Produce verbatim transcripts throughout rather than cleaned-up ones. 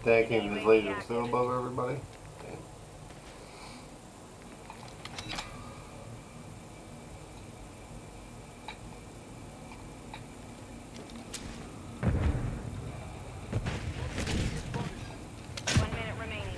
Dang, came this laser still above everybody. Damn. One minute remaining.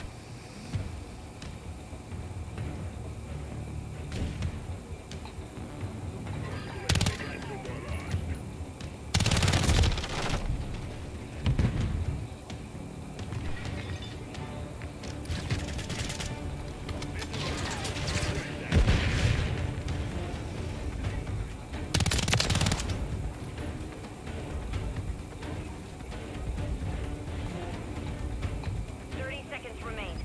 Thirty seconds remain.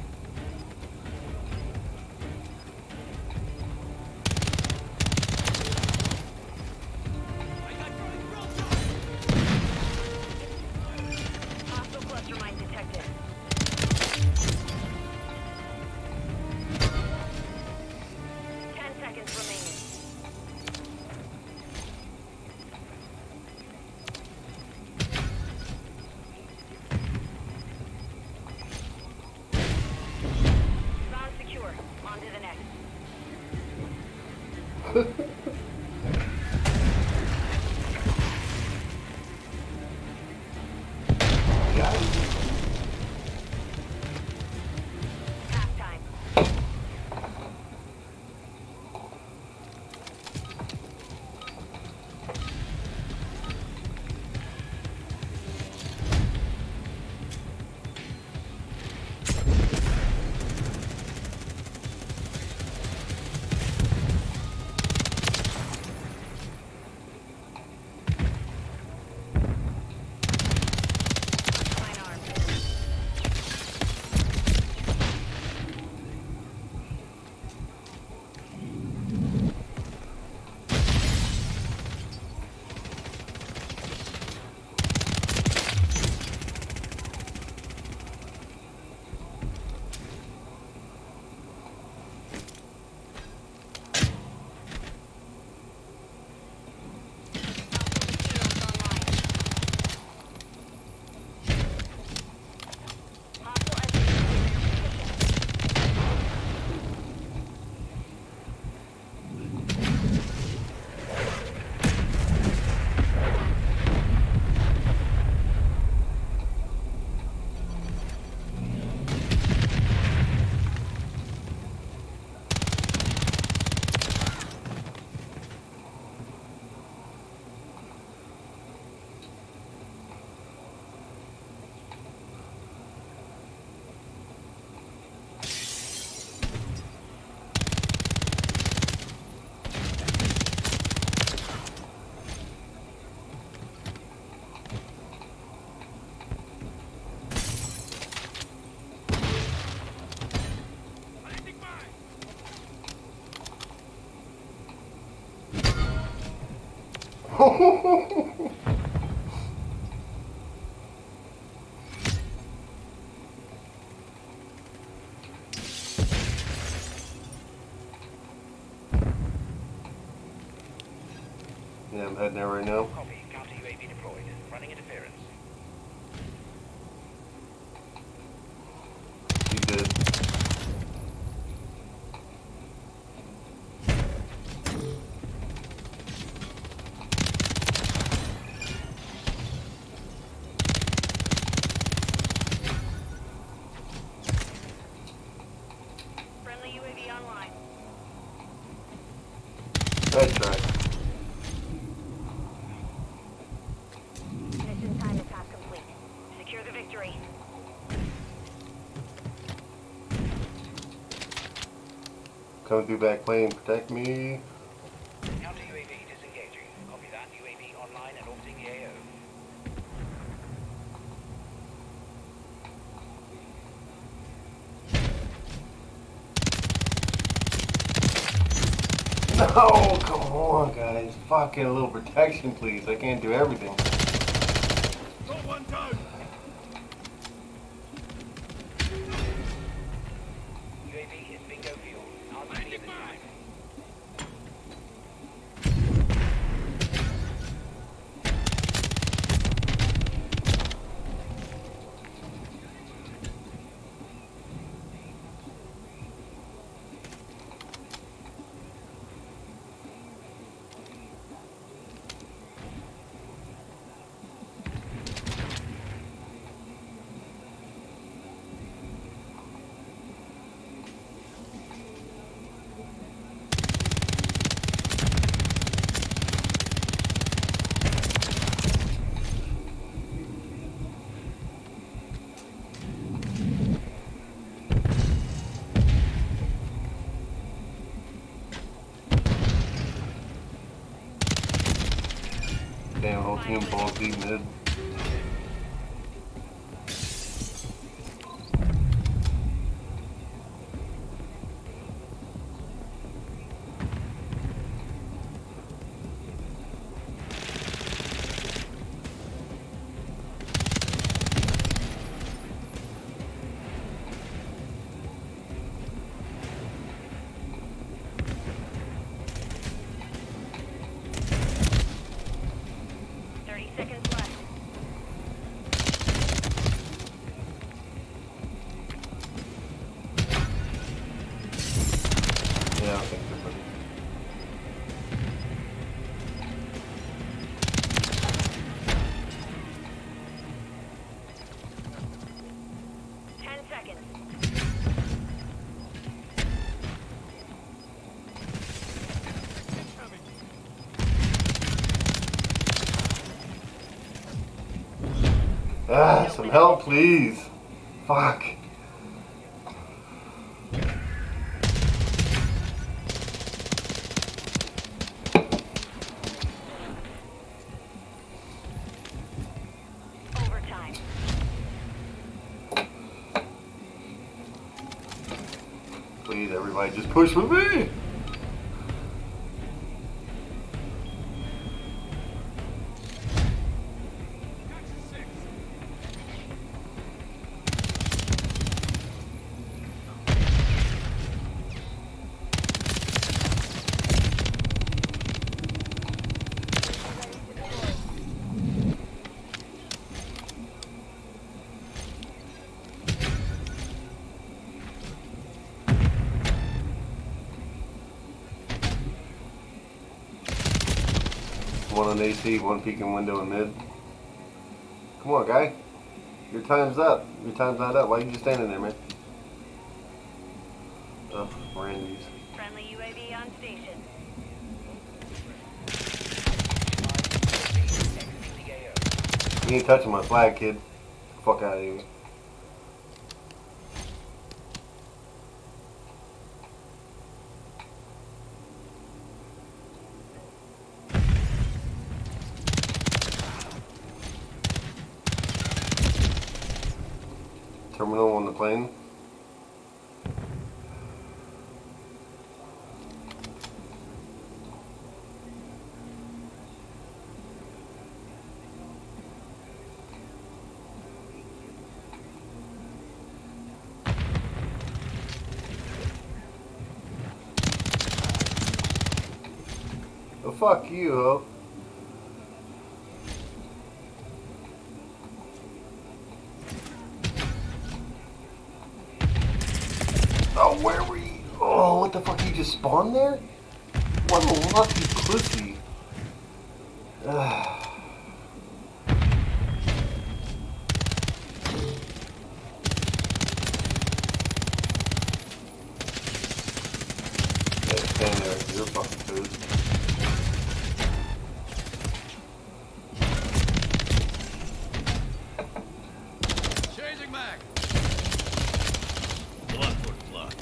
Hostile cluster mine detected. Ten seconds remaining. Round secure. On to the next. Got it. Half time. Mine armed. Hostile S U V in your position. Yeah, I'm heading there right now. Copy. Counter U A V deployed. Running interference. You did. Friendly U A V online. Nice try. Mission time is half complete. Secure the victory. Coming through back plane, protect me. Counter U A V disengaging. Copy that. U A V online and orbiting the A O. No, come on, guys. Fucking a little protection, please. I can't do everything. Got one down. U A V is bingo fuel. R T B at this time. whole team balls deep mid. thirty seconds left. Yeah, I think they're pretty. ten seconds. Ah, some help, please. Fuck. Overtime. Please, everybody, just push with me. One on A C, one peeking window and mid. Come on, guy. Your time's up. Your time's not up. Why are you just standing there, man? Ugh, Randy's. Friendly U A V on station. Exiting the A O. You ain't touching my flag, kid. Fuck out of here. Terminal on the plane. Oh, fuck you, ho. Oh, where were you? Oh, what the fuck? You just spawned there? What a lucky pussy. Ugh. Yeah, stand there. You're fucking food. Changing mag. Blood for blood.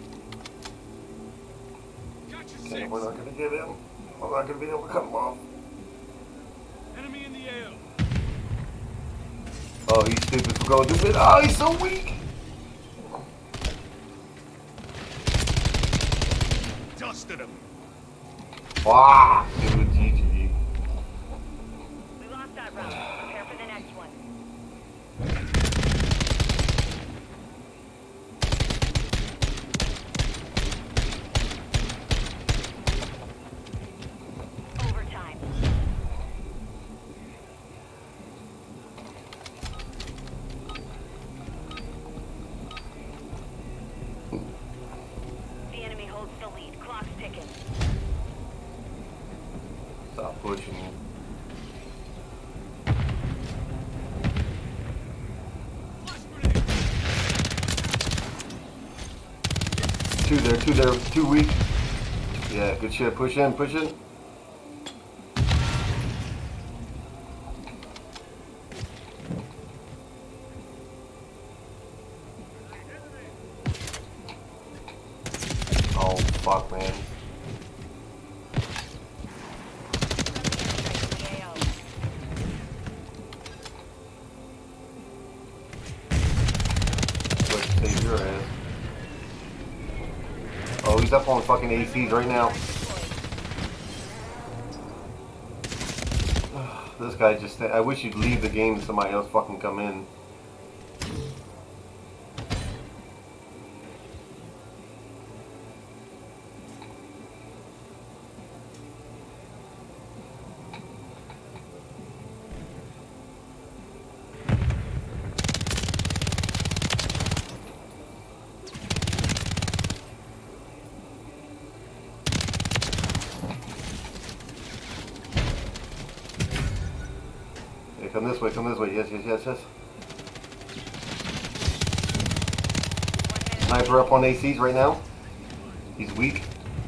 Gotcha Okay, six. we're not gonna get him. I'm not gonna be able to cut him off. Enemy in the A O. Oh, he's stupid for going to it. Oh, he's so weak. Dusted him. Wow, dude, G G. We lost that round. Prepare for the next one. Overtime. The enemy holds the lead. Clock's ticking. Stop pushing him. Flash grenade. Two there, two there, two weak. Yeah, good shit. Push in, push in. Oh, fuck, man. The A O. he's up on fucking A Cs right now. This guy just, I wish you'd leave the game and somebody else fucking come in. Come this way, come this way. Yes, yes, yes, yes. Sniper up on A Cs right now. He's weak.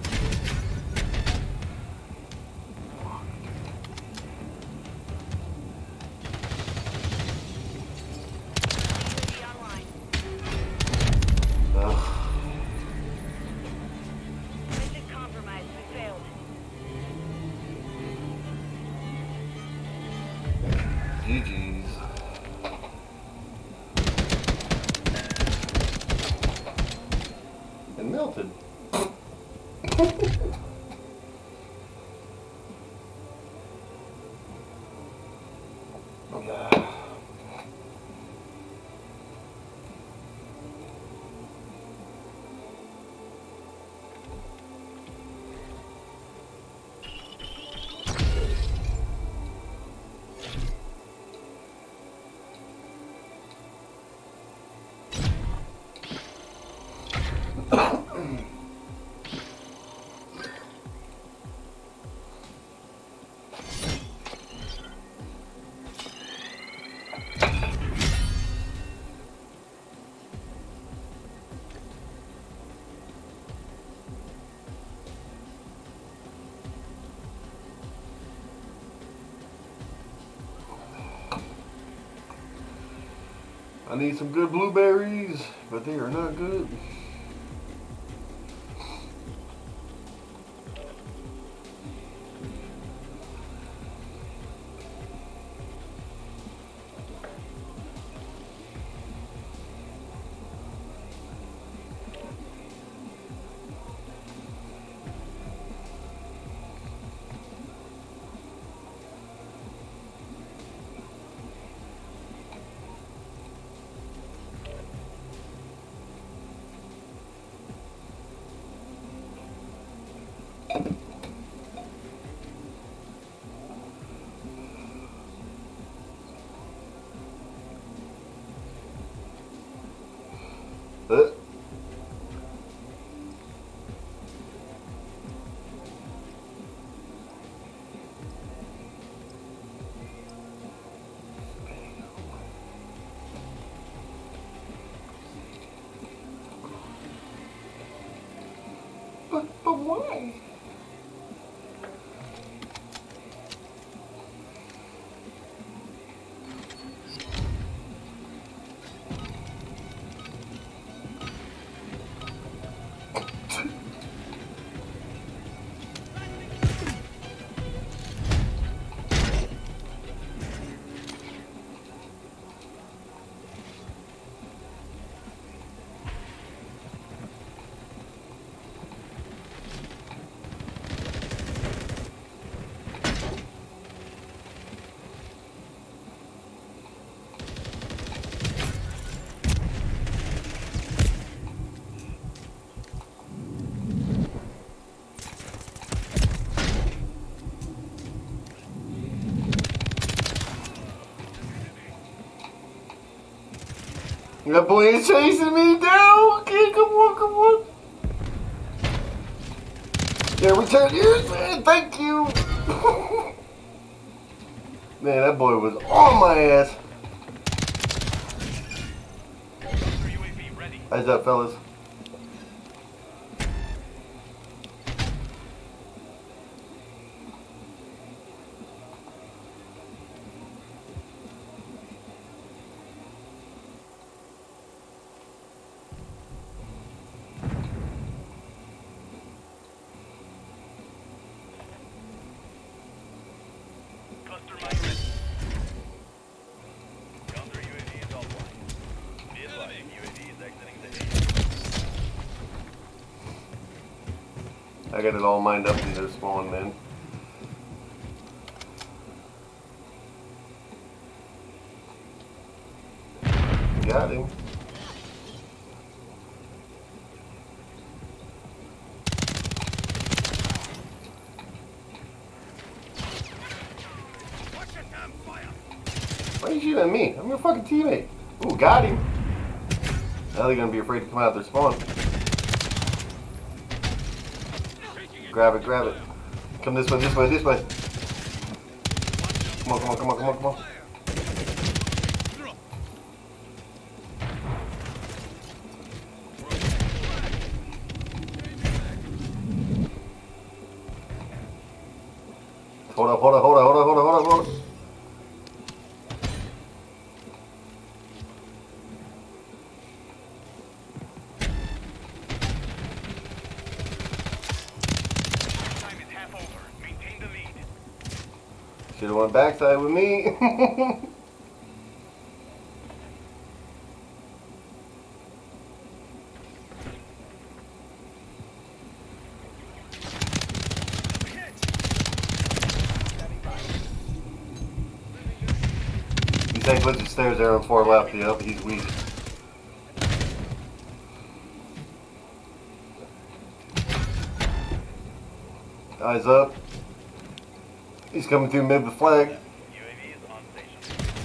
G G's. And melted. Yeah. I need some good blueberries, but they are not good. Uh. But, but why? That boy is chasing me down. Okay, come on, come on. Yeah, return yours, man. Thank you. Man, that boy was on my ass. How's that, fellas? I got it all lined up in their spawn, man. Got him. Why are you shooting at me? I'm your fucking teammate. Ooh, got him. Now they're gonna be afraid to come out their spawn. Grab it, grab it. Come this way, this way, this way. Come on, come on, come on, come on, come on. Hold up, hold up, hold up, hold up, hold up, hold up, hold up. Should've went backside with me. He's eight foot of stairs there on four left. Yep, he's weak. Eyes up. He's coming through mid the flag. U A V is on station.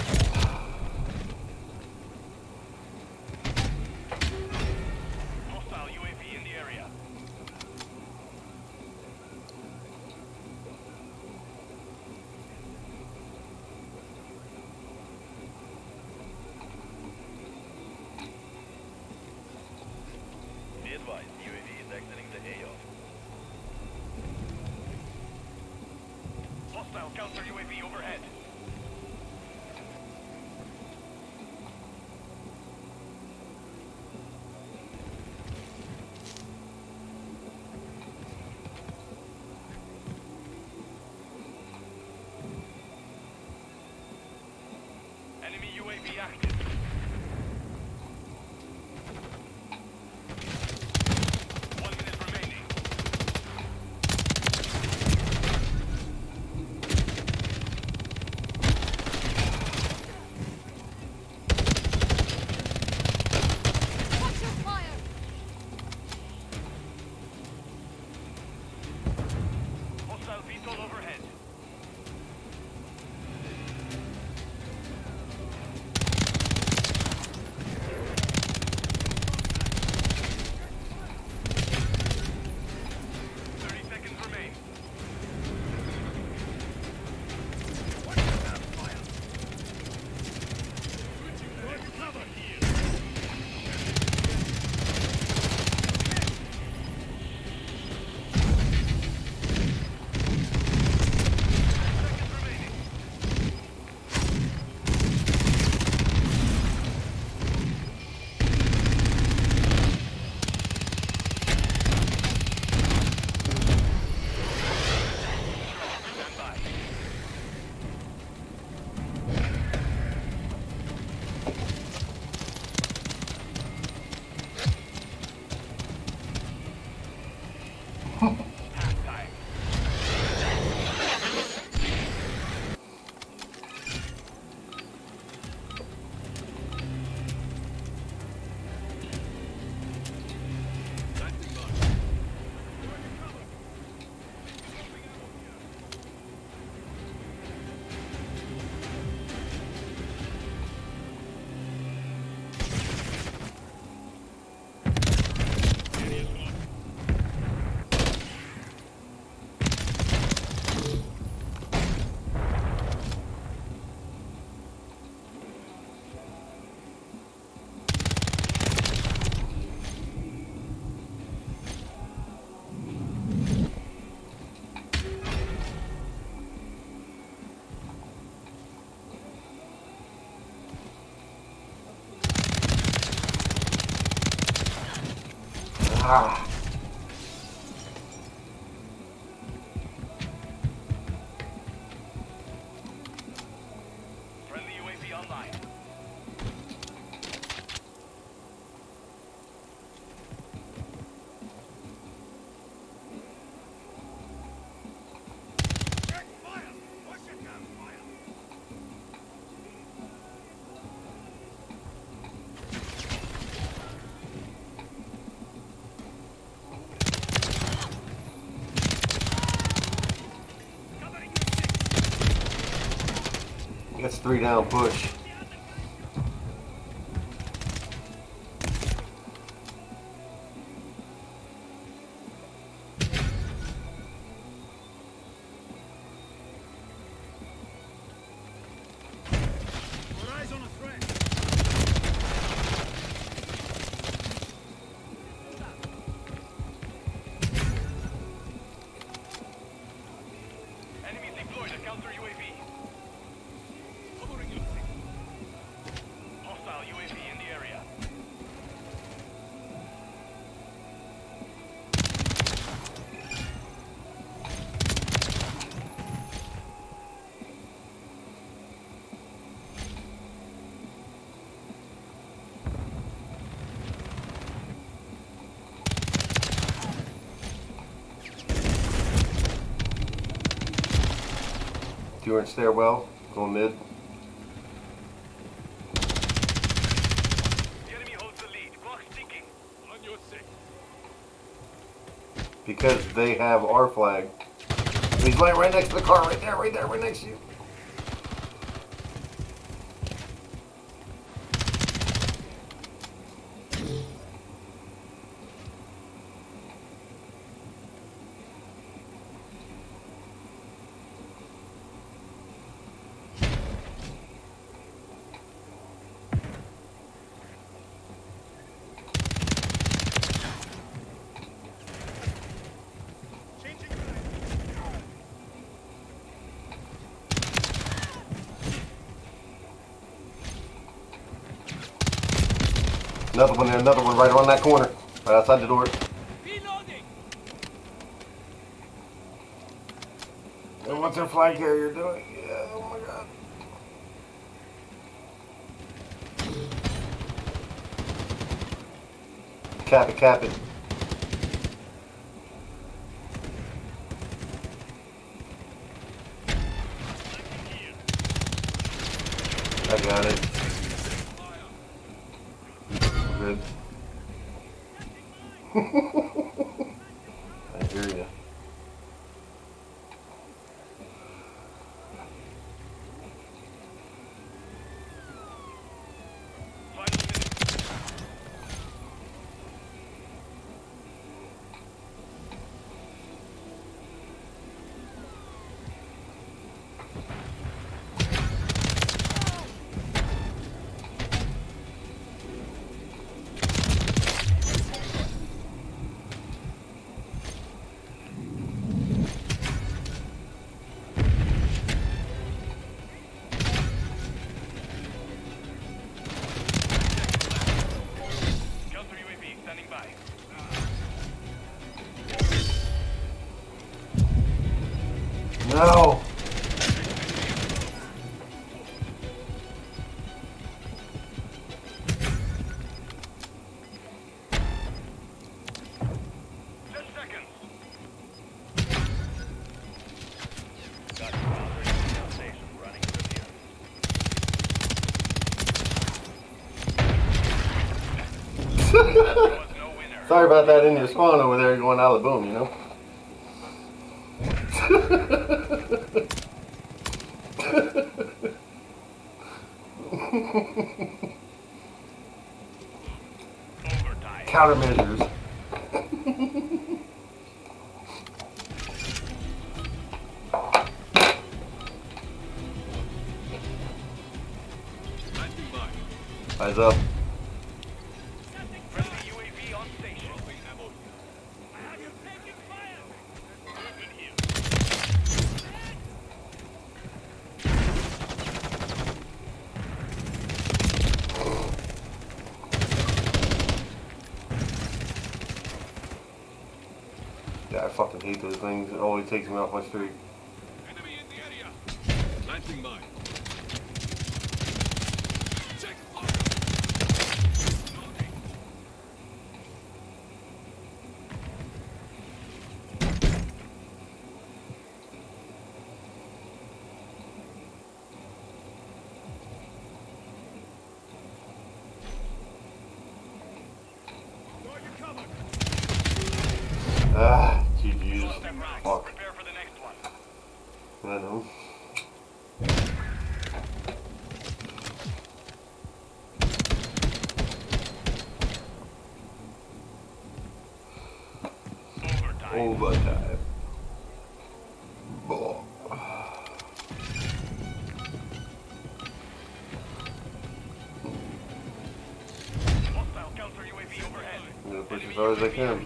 Hostile U A V in the area. Be advised, U A V is exiting the A O. Hostile counter U A V overhead. Enemy U A V active. One minute remaining. Watch your fire! Hostile V TOL overhead. Thirty seconds remain. Cover here. Seconds remaining. Stand by. Halftime. Ah. Friendly U A V online. three down push. Eyes on a threat. Enemies deployed a counter U A V. Covering you. Hostile U A V in the area. Two inch stairwell, going mid. The enemy holds the lead. Clock ticking. On your six. Because they have our flag. He's laying right next to the car, right there, right there, right next to you. Changing flag. Another one there, another one right around that corner. Right outside the door. Reloading. And what's their flag carrier doing? Yeah, oh my god. Cap it, cap it. I got it. Good. I hear you. Final minute. Counter U A V standing by. No! Ten seconds. Got counter intel station running review. There was no winner. Sorry about that in your spawn over there going out of the boom, you know? Overtime. Countermeasures. Planting mine. Eyes up. Friendly U A V on station. Dropping ammo here. I am taking fire. Movement here. Yeah, I fucking hate those things. It always takes me off my streak. Enemy in the area. Planting mine. Check fire. Loading. Target covered. Ah, G G's. Step round. Fuck. Prepare for the next one. I know. overtime. Oh. Hostile counter U A V overhead. I'm gonna push as hard as I can.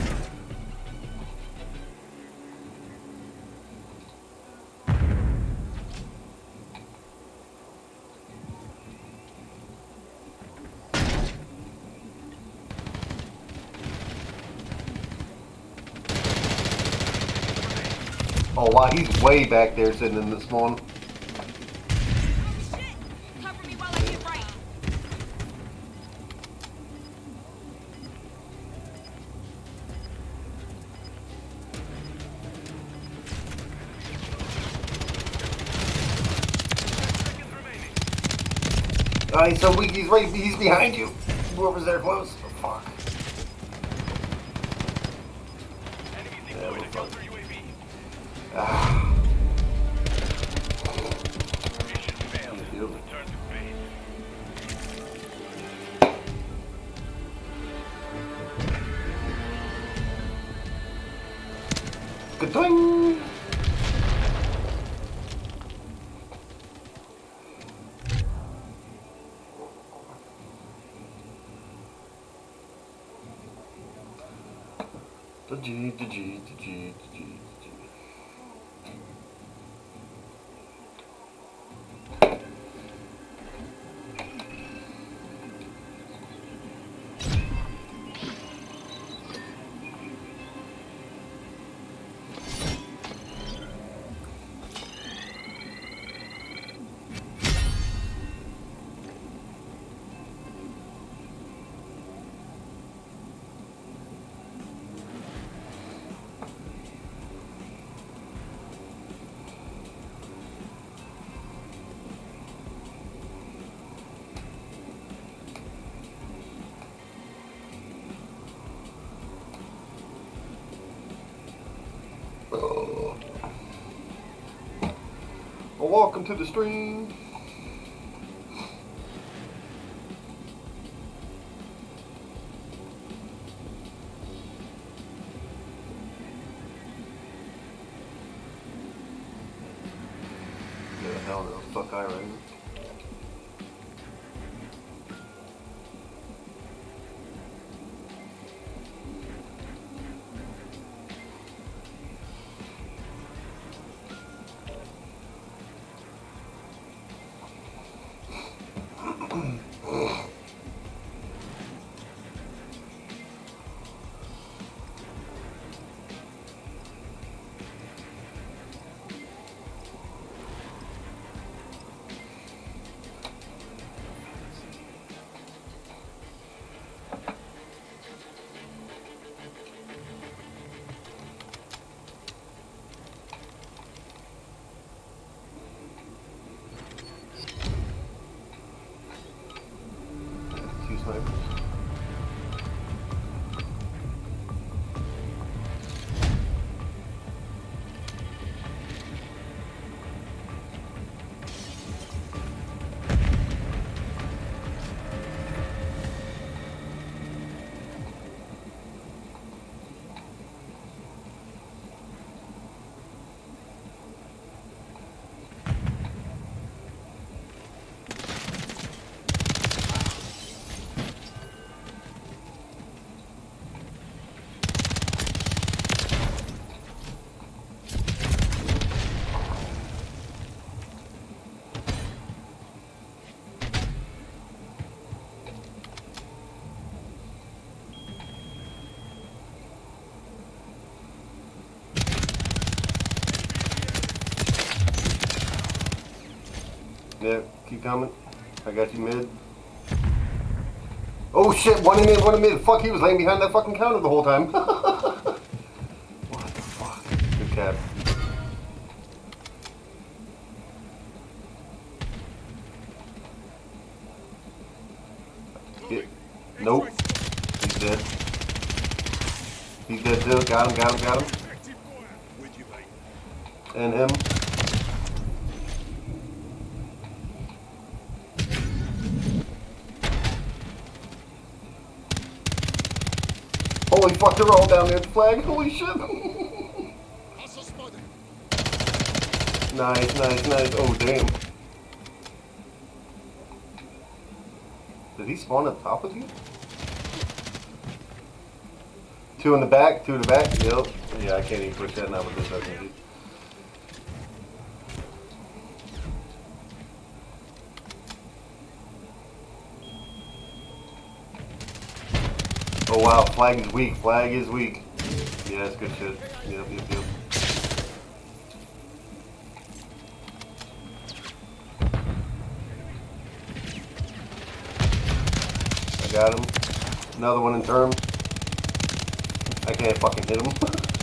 Oh wow, he's way back there sitting in this one. Shit! Cover me while I get right. Seconds remaining. Alright, so we, he's right, he's behind you. Whoever's there close. Oh, fuck. Enemies Yeah, deployed we're to counter U A V. Ah. Mission failed. Thank you. Return to base. Ka-doing! The G, the G, the G, the G, the G. Well, welcome to the stream. Yeah, hell no, fuck I right. Two snipers. Yeah, keep coming. I got you mid. Oh shit, one in mid, one in mid. Fuck, he was laying behind that fucking counter the whole time. What the fuck? Good cap. Yeah. Nope. He's dead. He's dead too. Got him, got him, got him. Active fire. With you, mate. And him. Holy fuck, they're all down there at the flag. Holy shit. Nice, nice, nice. Oh, damn. Did he spawn at the top with you? Two in the back, two in the back. Yep. Yeah, I can't even push that now with this open, dude. Oh wow, flag is weak. Flag is weak. Yeah, that's good shit. Yep, yep, yep. I got him. Another one in term. I can't fucking hit him.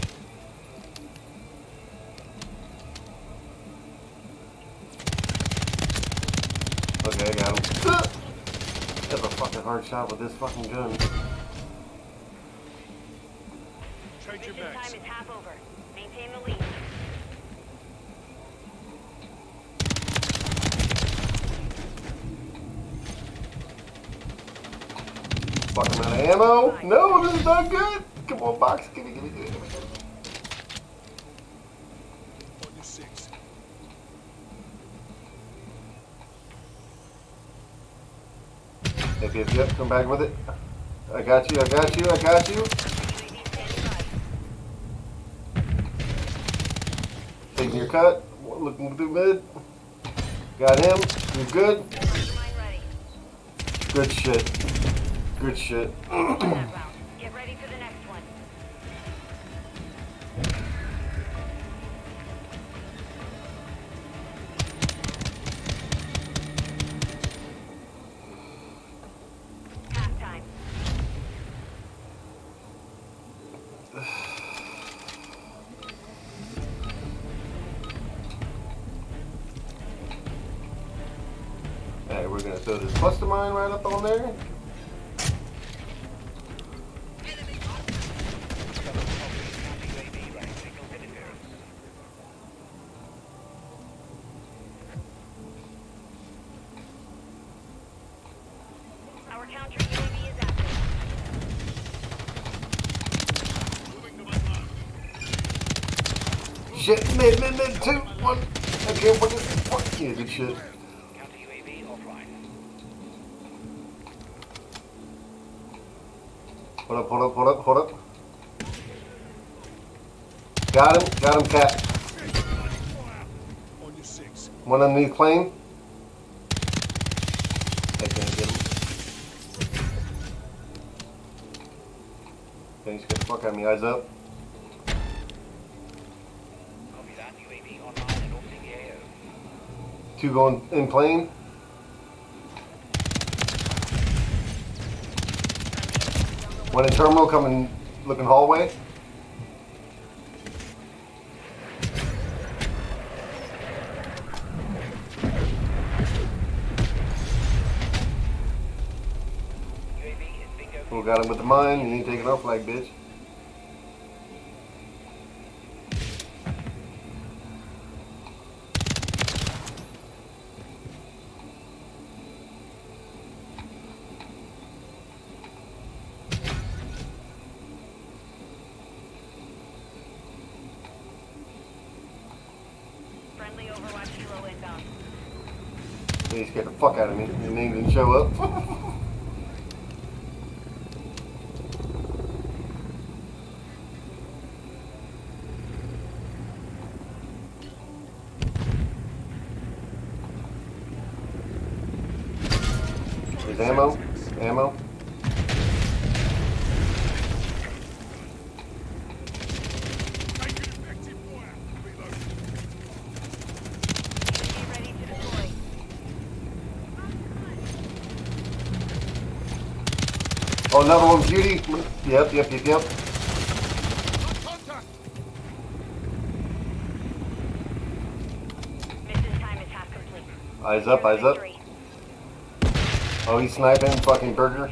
Okay, I got him. That's a fucking hard shot with this fucking gun. Mission time is half over. Maintain the lead. Fucking out of ammo. No, this is not good. Come on, box. Give me, give me, give me, give me. On your six. Yep, yep, yep. Come back with it. I got you. I got you. I got you. Taking your cut. Looking through mid. Got him. You're good. Good shit. Good shit. Get ready for the next one. Half time. Alright, we're gonna throw this cluster mine right up on there. Our counter U A V is active. Moving to my mark. Shit, mid, mid, mid, two, one. I can't fucking fuck. Yeah, good shit. Counter U A V offline. Hold up, hold up, hold up, hold up. Got him, got him, cat. On your six. One underneath plane. I can't get him. Okay, he's get the fuck out of me. Eyes up. Copy that. U A V online and orbiting the A O. Two going in plane. One in terminal coming, looking hallway. U A V is bingo. Who got him with the mine? He ain't taking off like bitch. Friendly Overwatch Helo inbound. He scared the fuck out of me. His name didn't show up. There's ammo. Ammo. Taking effective fire. Reload. Be ready to deploy. Oh, another one, beauty. Yep, yep, yep, yep. Contact. Mission time is half complete. Eyes up, eyes up. Victory. Oh, he's sniping. Fucking burger.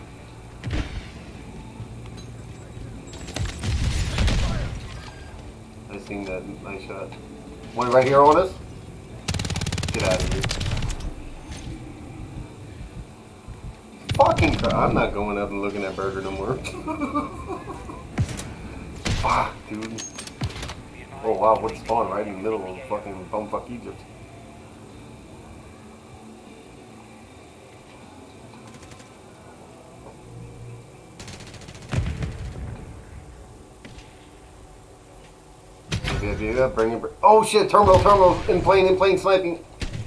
I seen that. Nice shot. One right here on us. Get out of here. Fucking crap. I'm not going up and looking at Burger no more. Fuck, dude. Oh wow, what spawn right in the middle of fucking bumfuck Egypt. Yeah, yeah, yeah, bring it. Oh shit, terminal, terminal, in plane, in plane, sniping.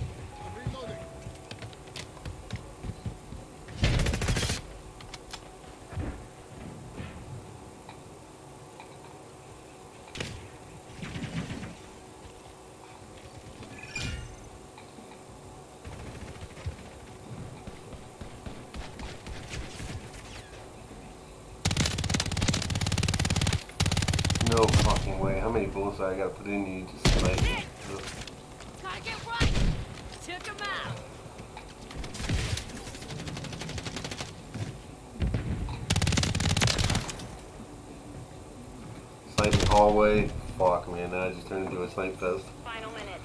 No fucking way. How many bullets I gotta put in you just like Gotta get right! Took him out! sniping hallway? Fuck man, now I just turned into a snipe fest. Final minute.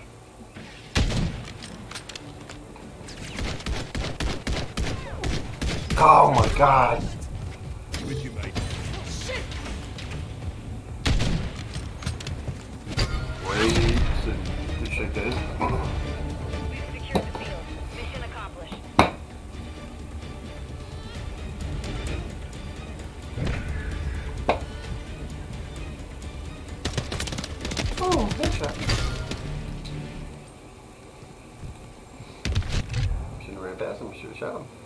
Oh my god. With you, mate. Shit! Wait, so good shit guys. We've secured the field. Mission accomplished. Oh, headshot. Should've ran past him, should've shot him.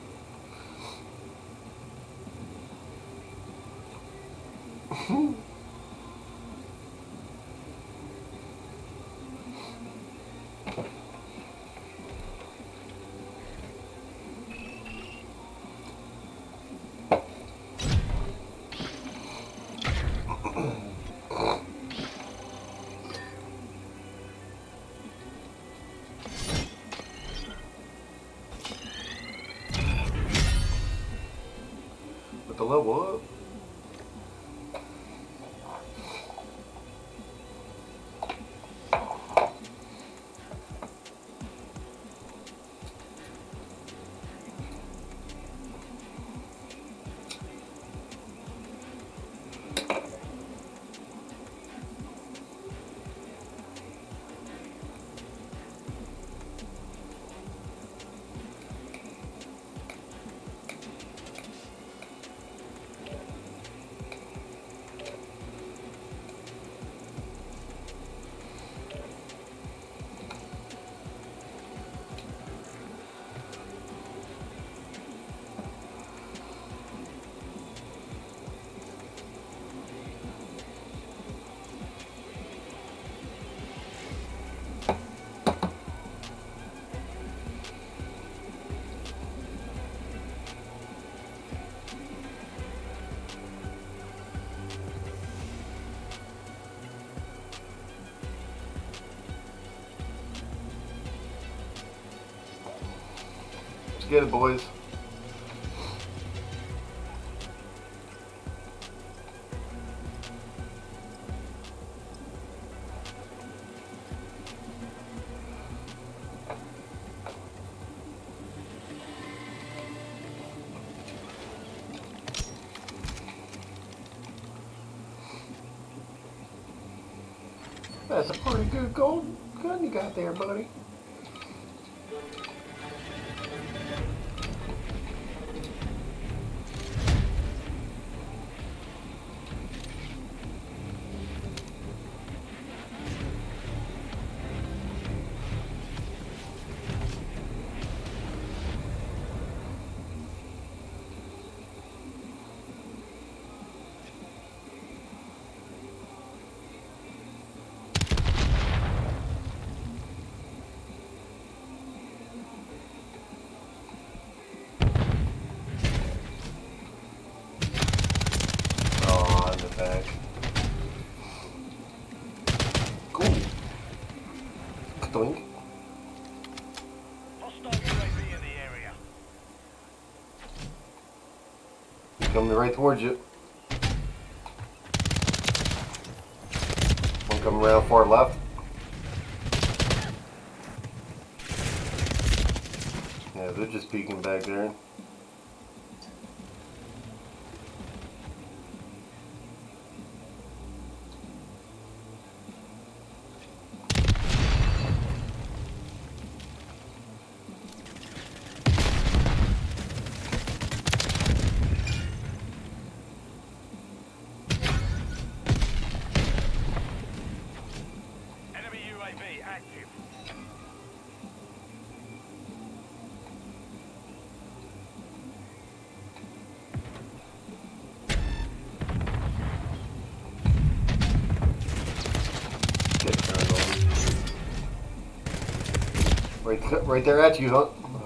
With the level up. Let's get it, boys. That's a pretty good gold gun you got there, buddy. Oh, in the back. Cool. Doink. Hostile U A V in the area. Coming right towards you. One coming around far left. Yeah, they're just peeking back there. Right there at you, huh?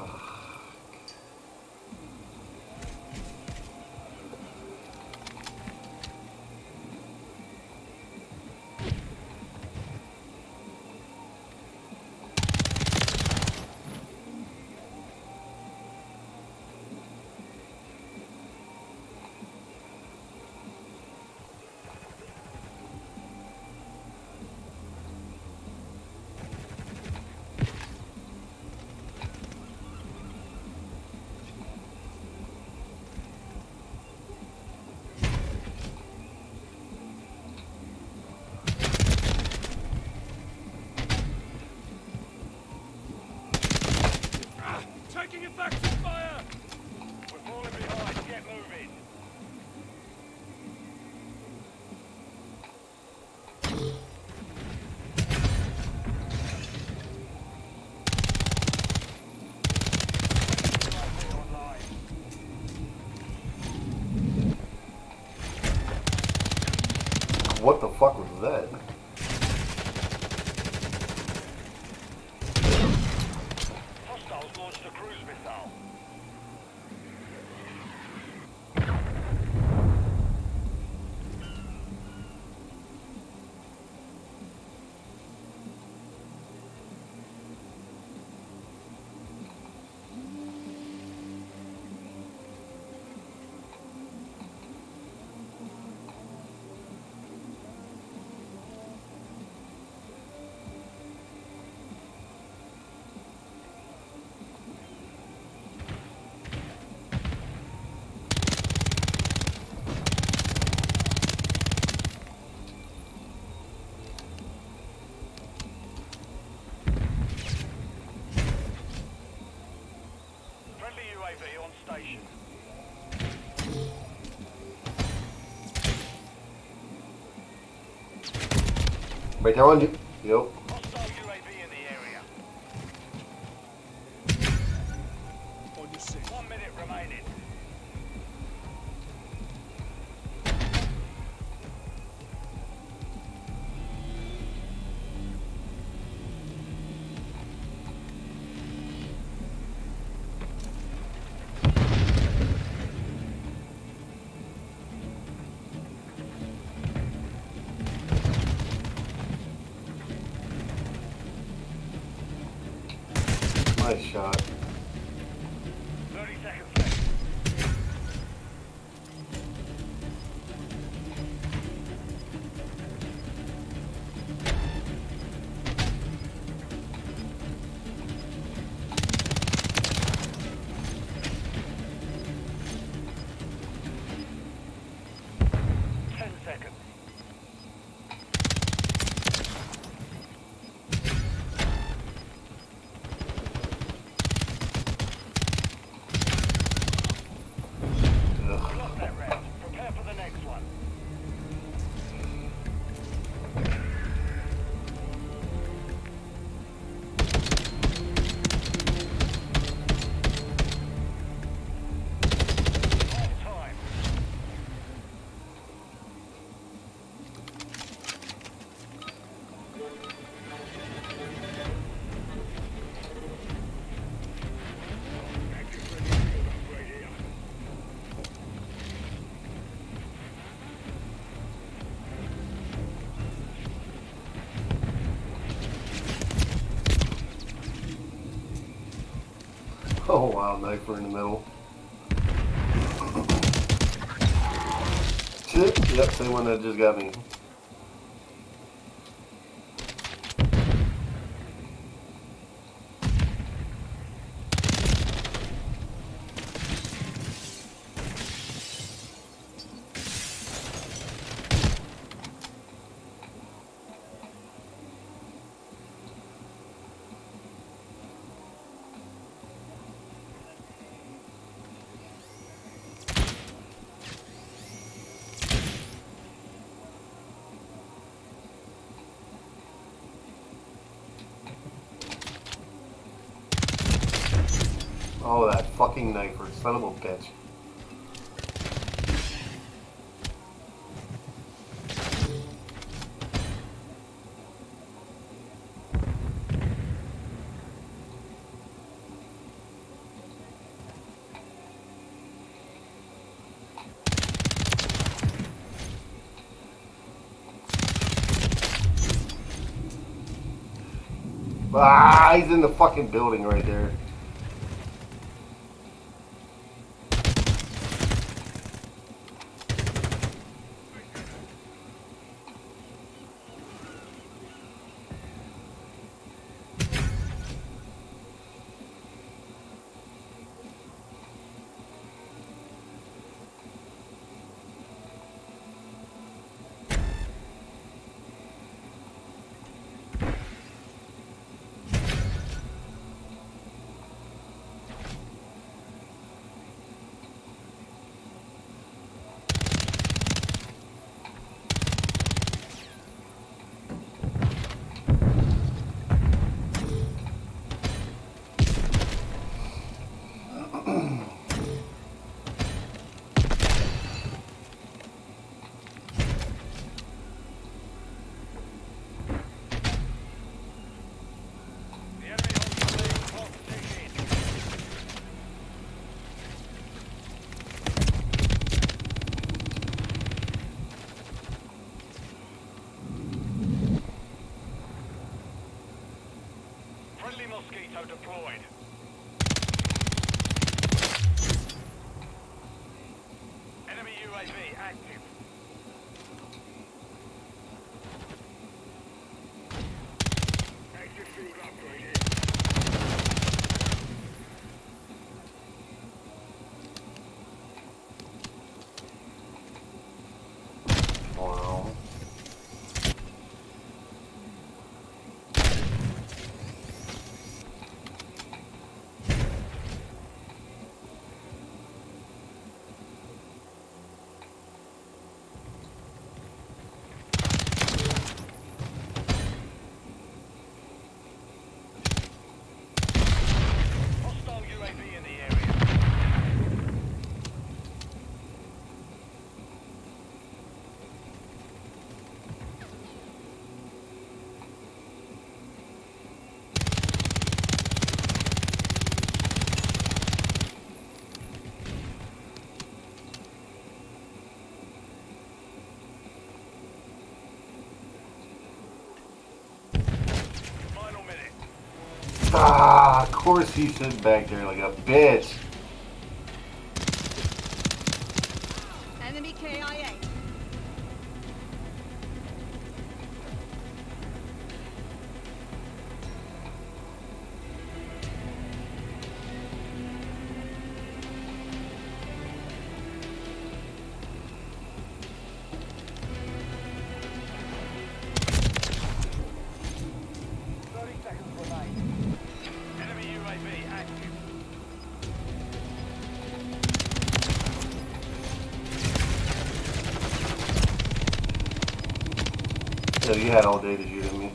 Taking effective fire! We're falling behind. Get moving. What the fuck was that? Hostiles launched a cruise missile. Friendly U A V on station. Right there on you. Yep. Hostile U A V in the area. On your six. One minute remaining. Nice shot. thirty seconds left. Ten seconds. Ugh. Lost that round. Prepare for the next one. Half time. Active ready field upgrade here. Oh wow, knifer in the middle. Shit. Yep, same one that just got me. Oh, that fucking knifer, son of a bitch. Ah, he's in the fucking building right there. The enemy holding the main position. Friendly mosquito deployed. Enemy U A V active. Exit field upgraded. Wow. Hostile U A V in the area. Final minute. Ah, of course he's sitting back there like a bitch. Enemy K I A. thirty seconds remain. Enemy U A V active. Yeah, you had all day to shoot at me.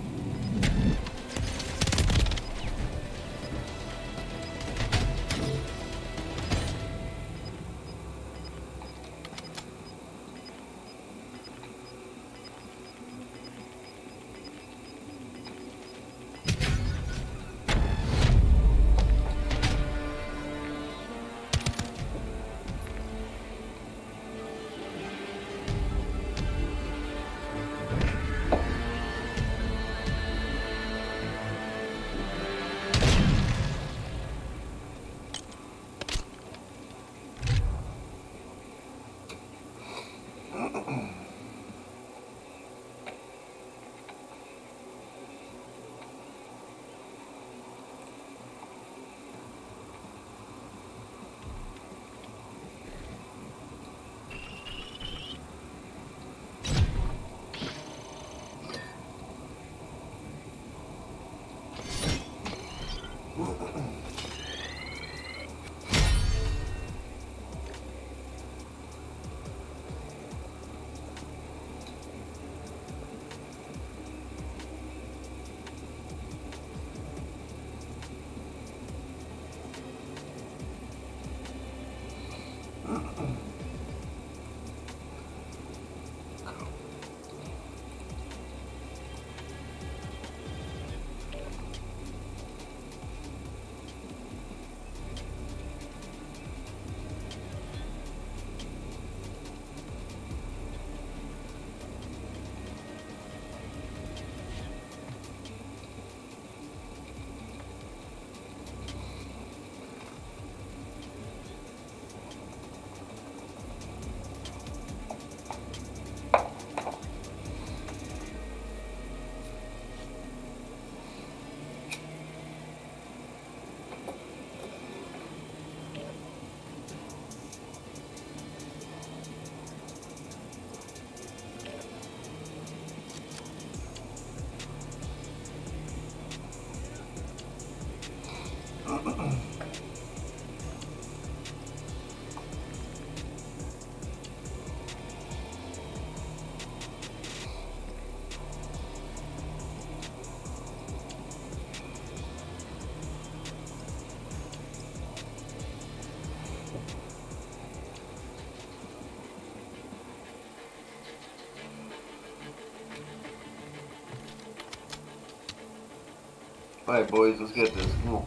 Alright, boys, let's get this. Come on.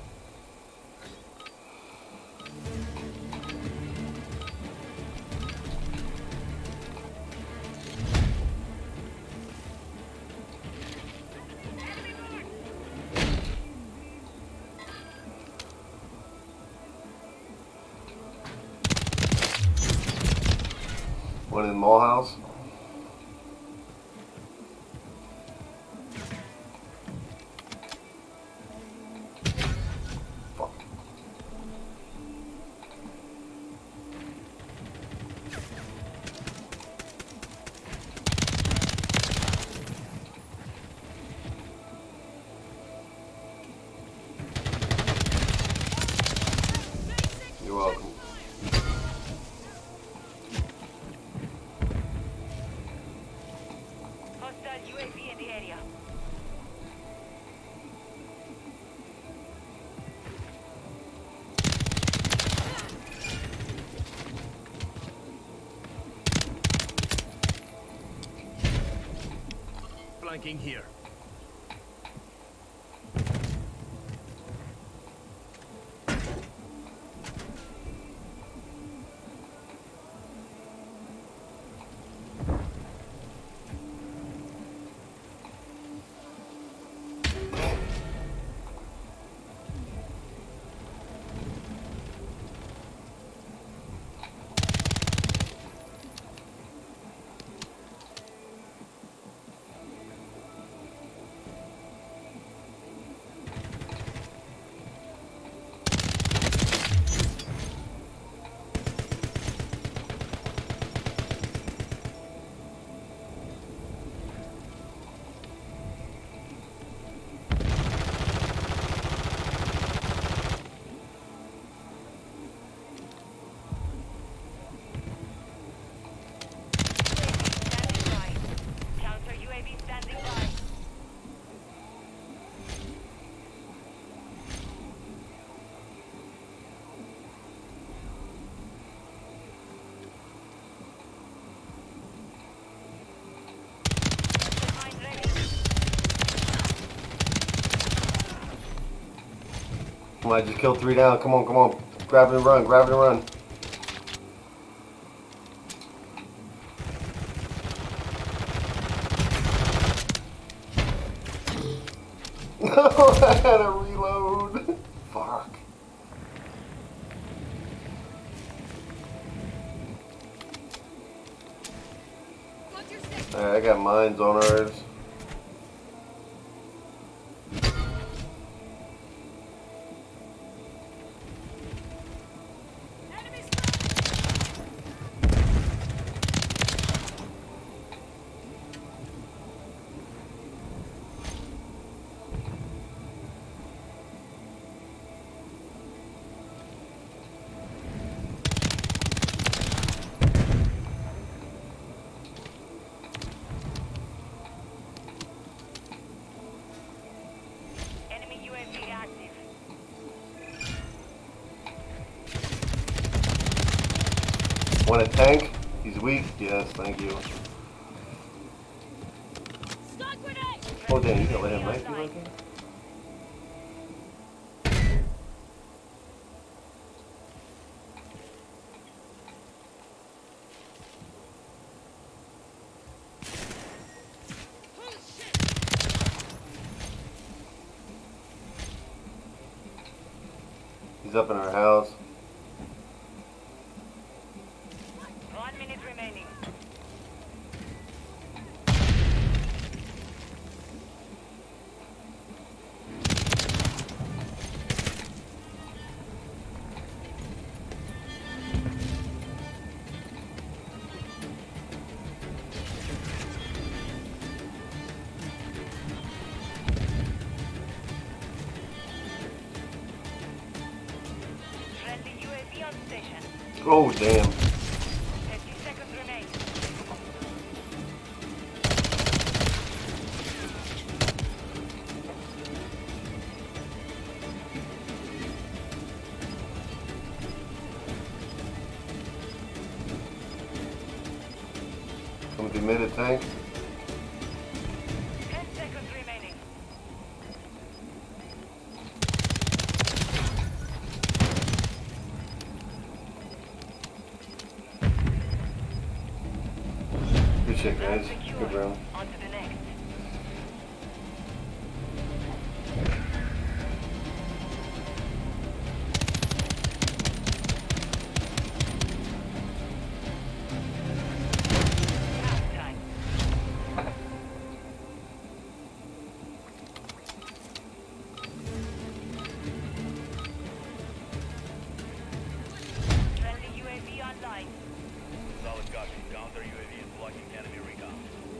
One in the mall house. Fuck. You're welcome. Hostile U A V in the area. Flanking here. Standing by. Counter U A V standing by. Mine ready. Come on, I just killed three down. Come on, come on. Grab it and run, grab it and run. No, I had to reload. Fuck. Alright, I got mines on ours. Enemy U A V active. Want a tank? He's weak? Yes, thank you. Stun grenade! Oh damn, you gonna let him knife you like that? He's up in our house. One minute remaining. Friendly U A V on station. Oh damn. Fifty seconds remain. Coming through mid tank. Ten seconds remaining. shit, guys. Secure. Good round. On to the next. Half time. Friendly U A V online. Solid copy. Counter U A V is blocking enemy recon.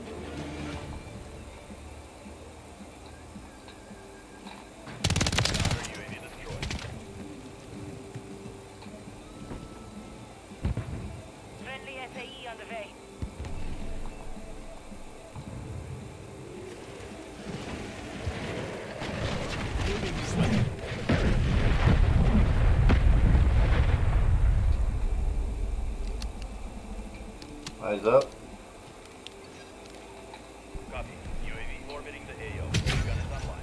Counter U A V destroyed. Friendly S A E on the way. Eyes up. Copy. U A V orbiting the A O. Recon is online.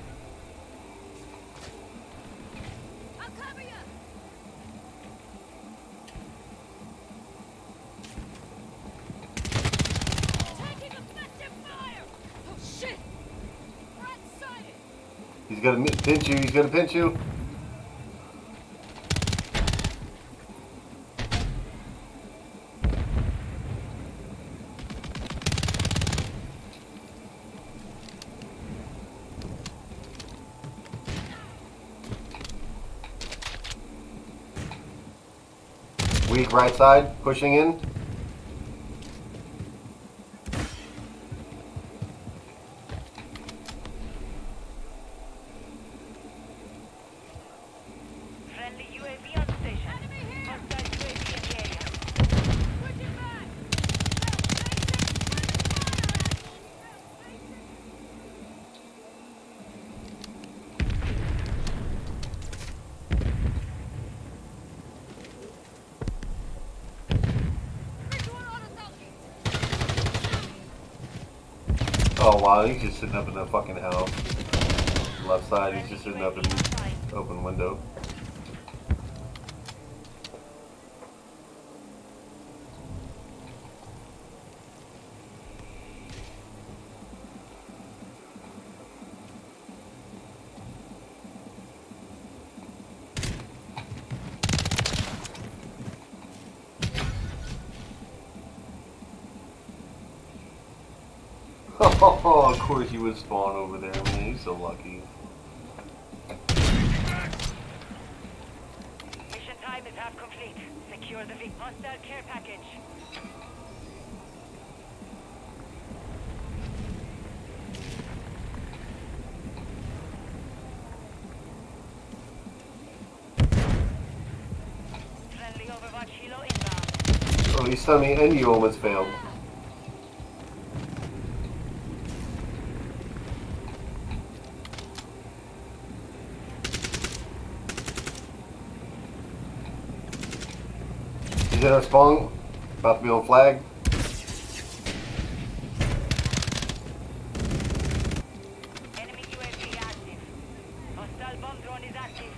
I'll cover you. Taking effective fire. Oh shit! Rat sighted. He's gonna mi- pinch you. He's gonna pinch you. Weak right side, pushing in. Friendly U A V on station. Enemy here. Hostile U A V in the area. Switching back. Oh wow, he's just sitting up in the fucking house. Left side, he's just sitting up in the open window. Oh, of course you would spawn over there, man. He's so lucky. Mission time is half complete. Secure the V. Hostile care package. Friendly Overwatch Hilo inbound. Oh, he stunned me and you almost failed. He's in our spawn, about to be on flag. Enemy U A V active. Hostile bomb drone is active.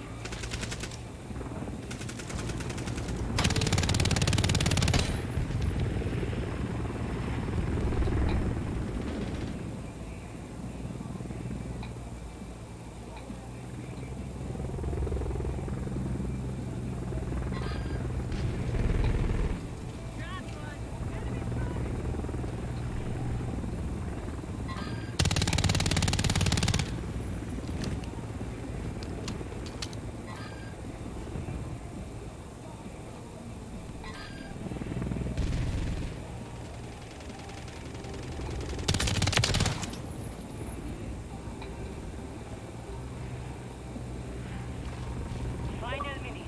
Final minute.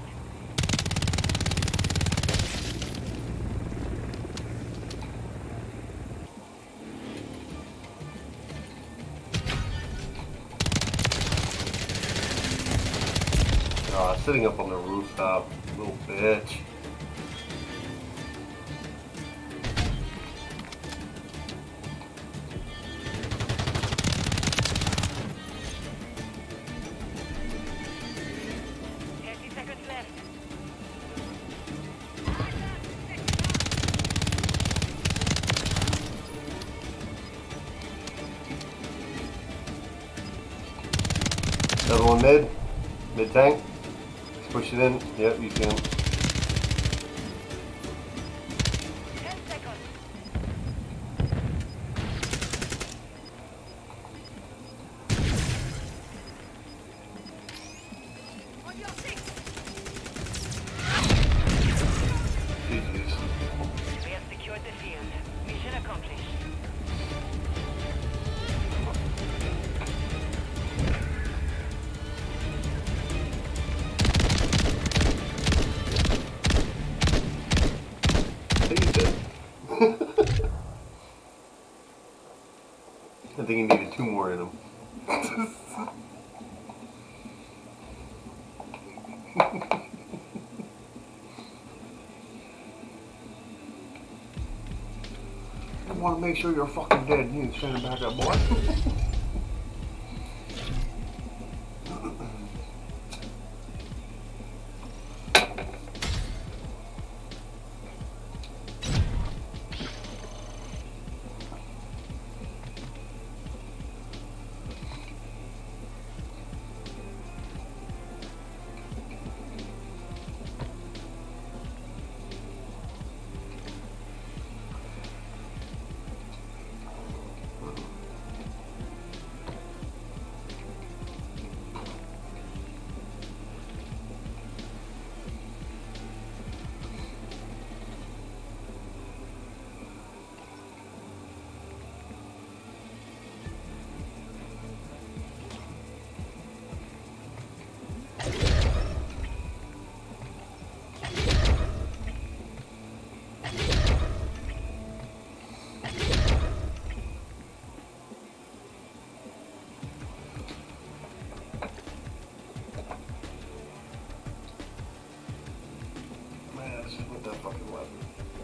Uh, sitting up on the rooftop, little bitch. thirty seconds left. Another one mid. Mid tank. Let's push it in. Yep, you see him. Ten seconds. On your six. G G's. We have secured the field. Mission accomplished. I think he's dead. I think he needed two more in him. I want to make sure you're fucking dead and you ain't standing back up, boy. Man, this is with that fucking weapon.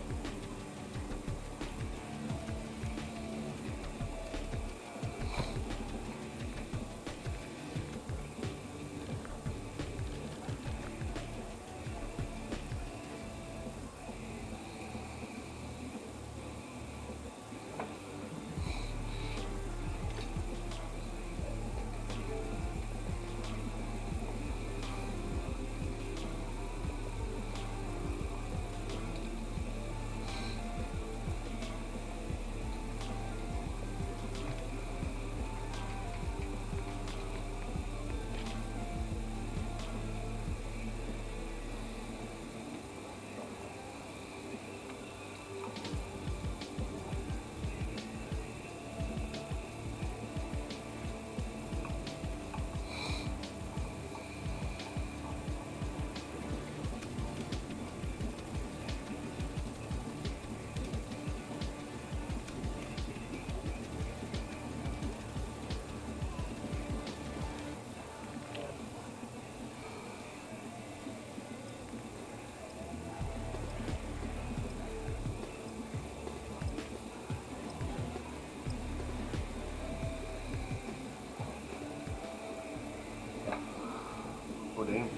Oh damn.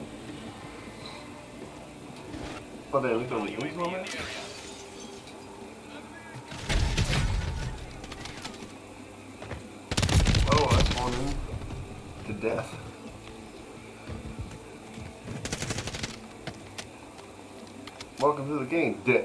Oh damn, we can only use one man? Oh, that's falling in to death. Welcome to the game, dick.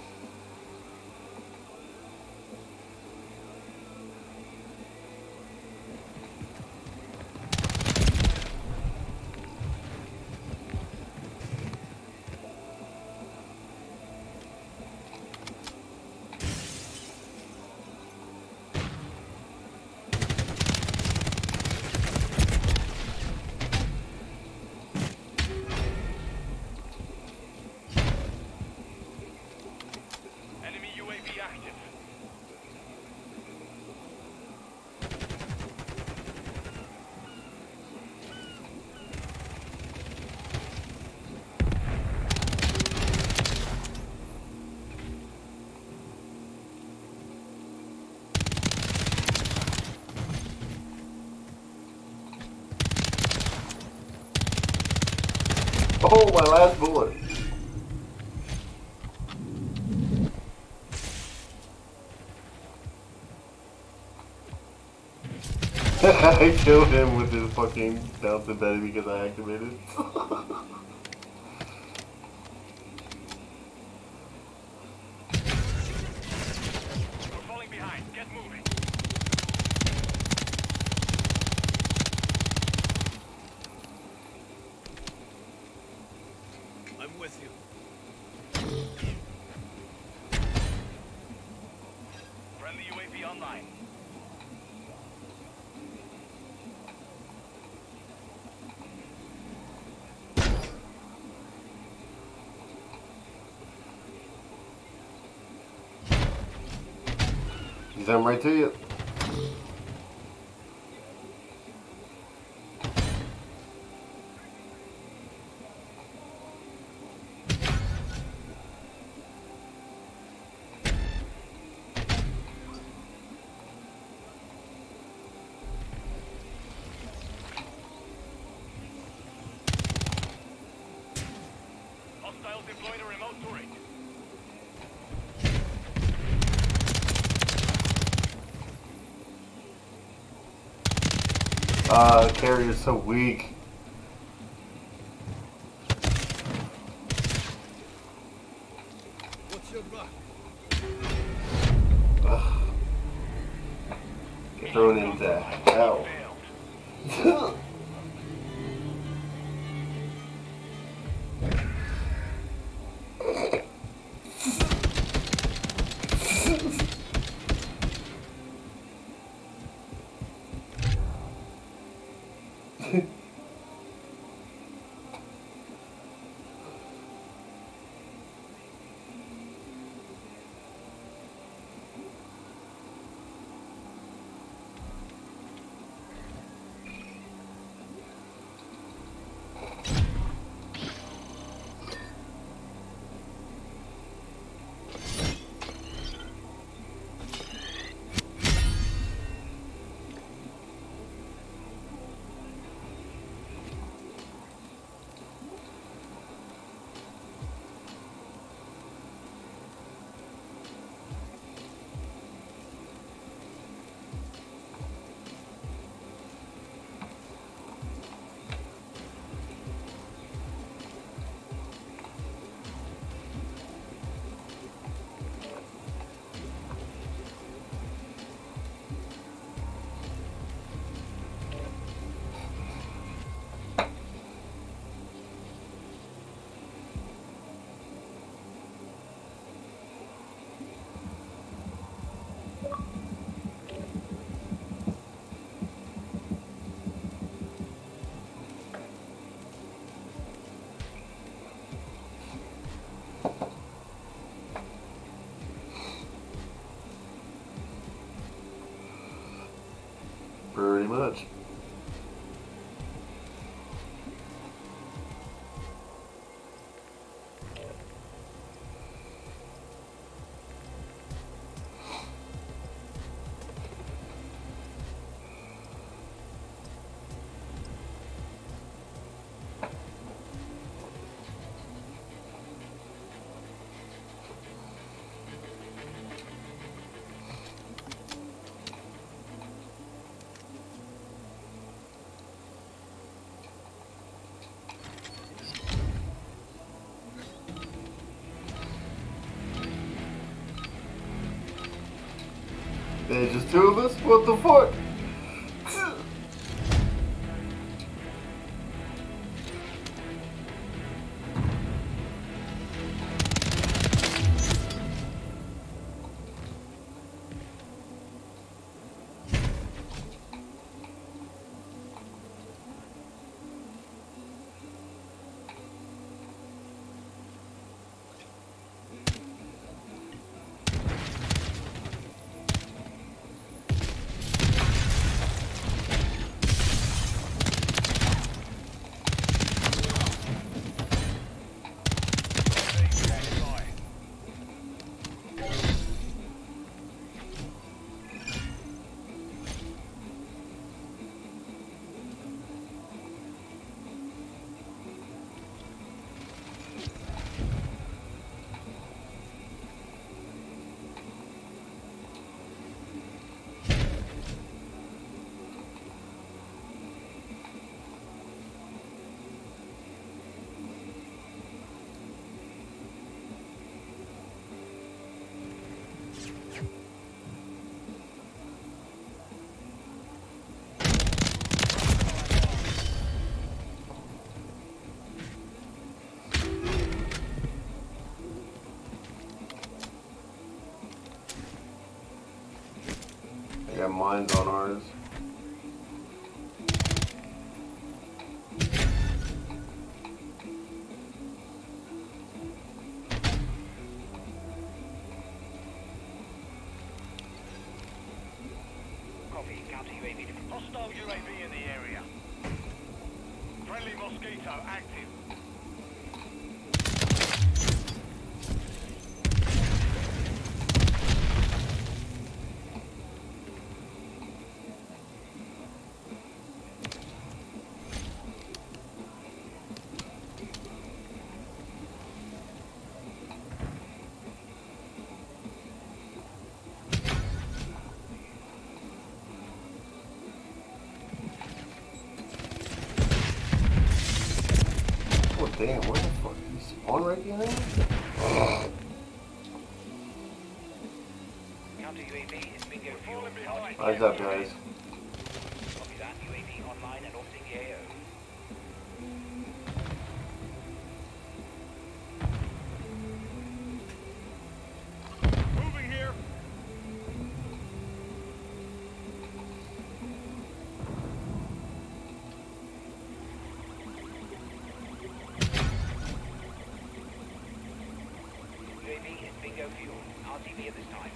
Enemy U A V active. Oh, my last bullet. I killed him with his fucking bouncing Betty because I activated. We're falling behind. Get moving. I'm with you. Friendly U A V online. He's coming right to you. Hostiles deploying a remote turret. Uh, carrier's so weak. What's your luck? Ugh. Get thrown into hell. Failed. Pretty much. There's just two of us? What the fuck? mines on ours. Copy. Counter U A V deployed. Hostile U A V in the area. Friendly Mosquito active. Oh damn, where the fuck? You spawn right behind me? Counter U A V is bingo fuel. Falling behind. Eyes up, guys. Copy that. U A V online and orbiting the A O. Moving here. U A V is bingo fuel. R T B at this time.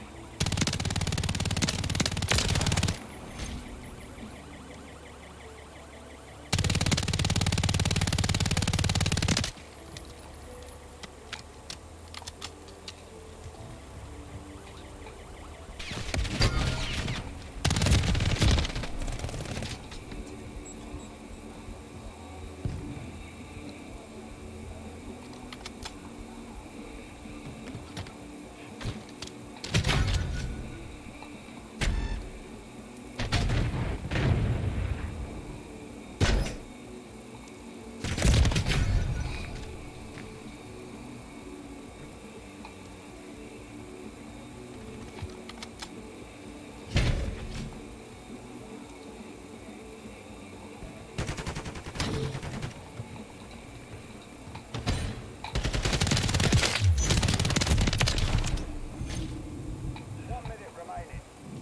One minute remaining.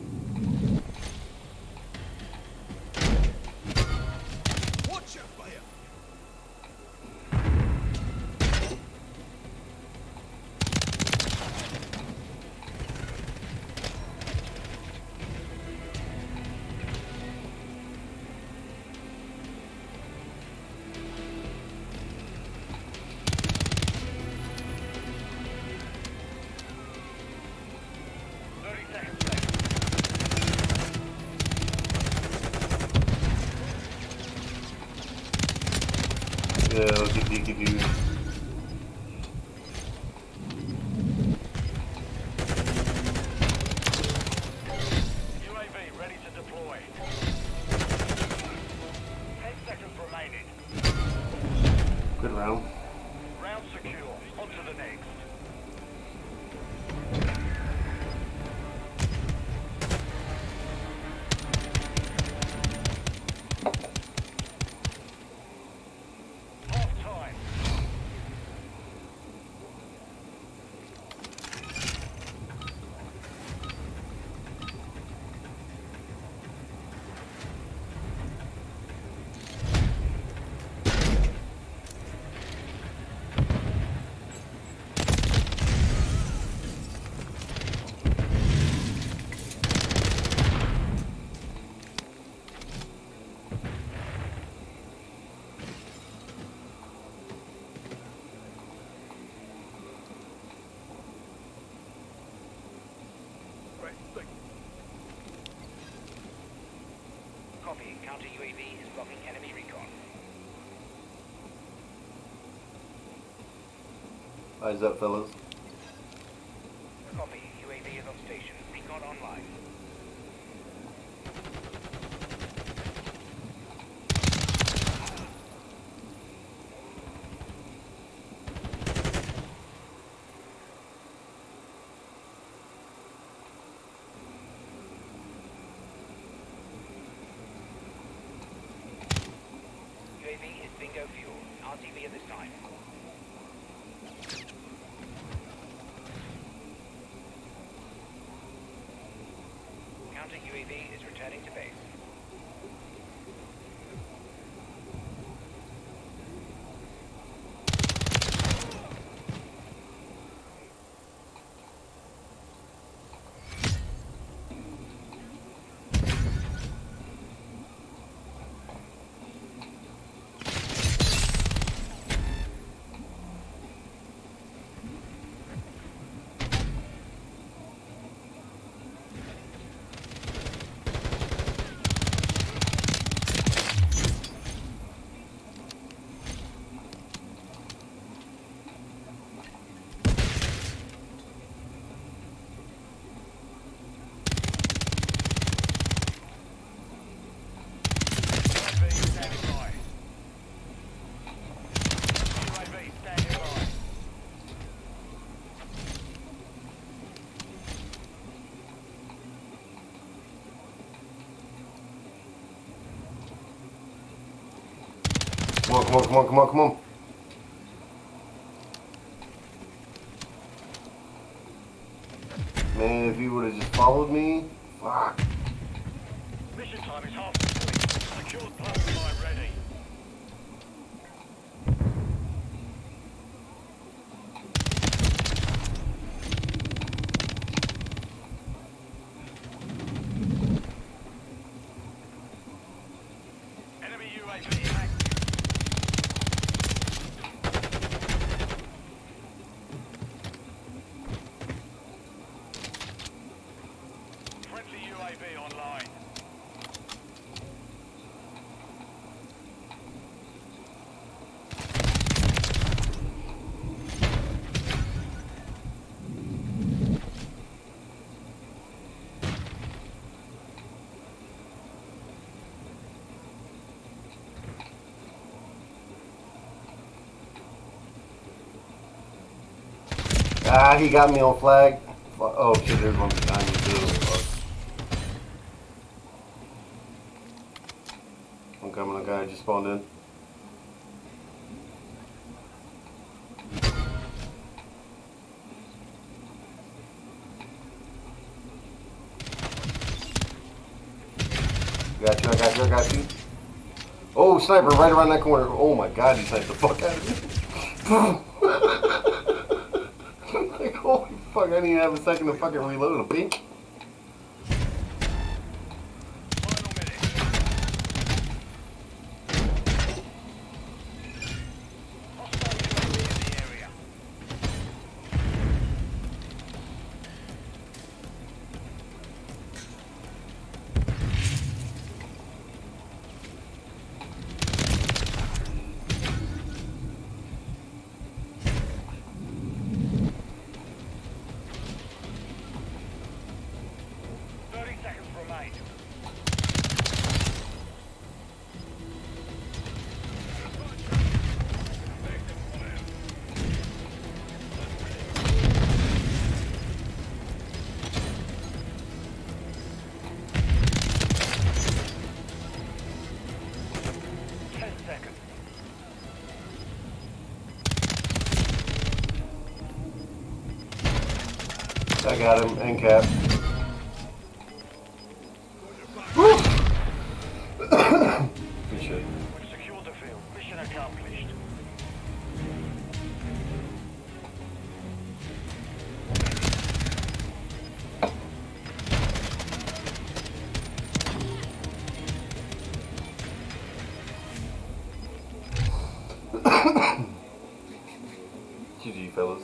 Watch your fire. Thirty seconds left. Yeah, look at Deaky dude. U A V ready to deploy. Ten seconds remaining. Good round. Round secure. On to the next. Half time. Copy. Counter U A V is blocking enemy recon. Eyes up, fellas. Copy. U A V is on station. Recon online. U A V is bingo fuel. R T B at this time. Counter U A V is returning to base. Come on, come on, come on, come on, come on. Man, if you would have just followed me, fuck. Mission time is half complete. Secured plasma line ready. Enemy U A V active. Friendly U A V online. Ah, he got me on flag. Fuck. Oh shit, there's one behind me too. Fuck. I'm coming, a guy just spawned in. Got you, I got you, I got you. Oh, sniper right around that corner. Oh my god, he sniped the fuck out of me. Like, holy fuck, I didn't even have a second to fucking reload a pink. Final minute. Hostile U A V in the area. Thirty seconds remain. Ten seconds. I got him, end cap. Woo! Good shit. We've secured the field. Mission accomplished. G G, fellas.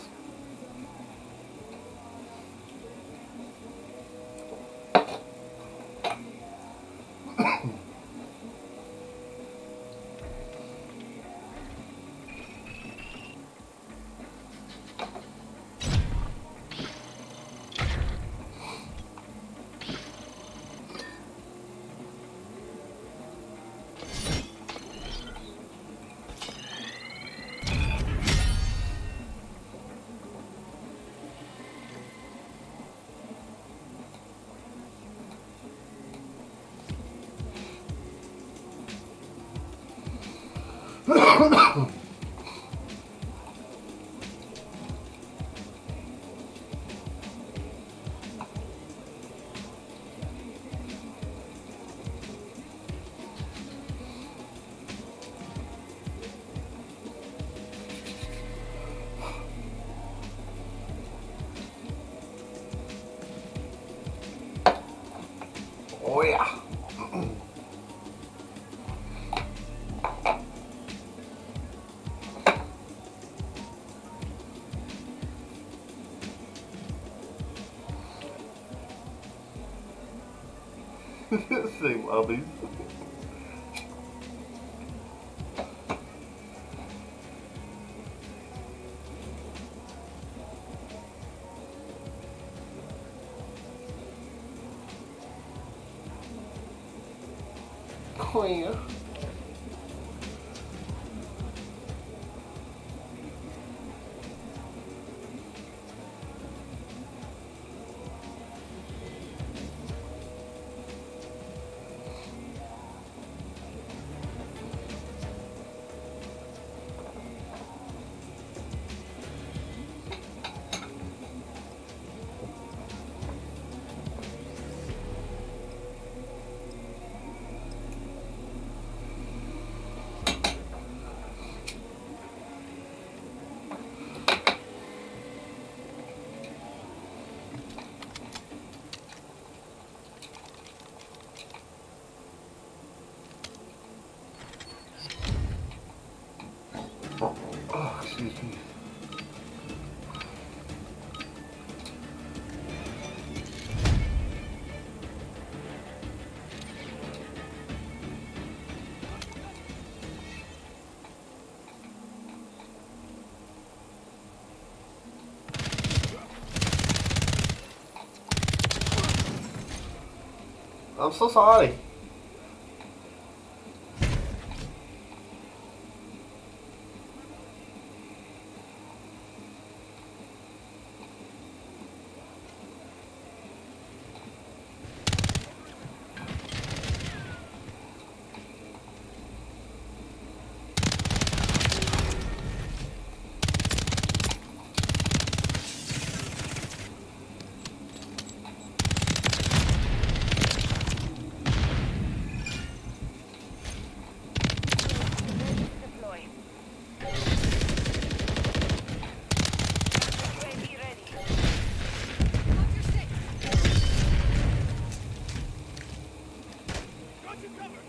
Oh yeah. Same lobbies. Oh yeah. Oh, excuse me. I'm so sorry. Deploy. U A V ready. Got you covered.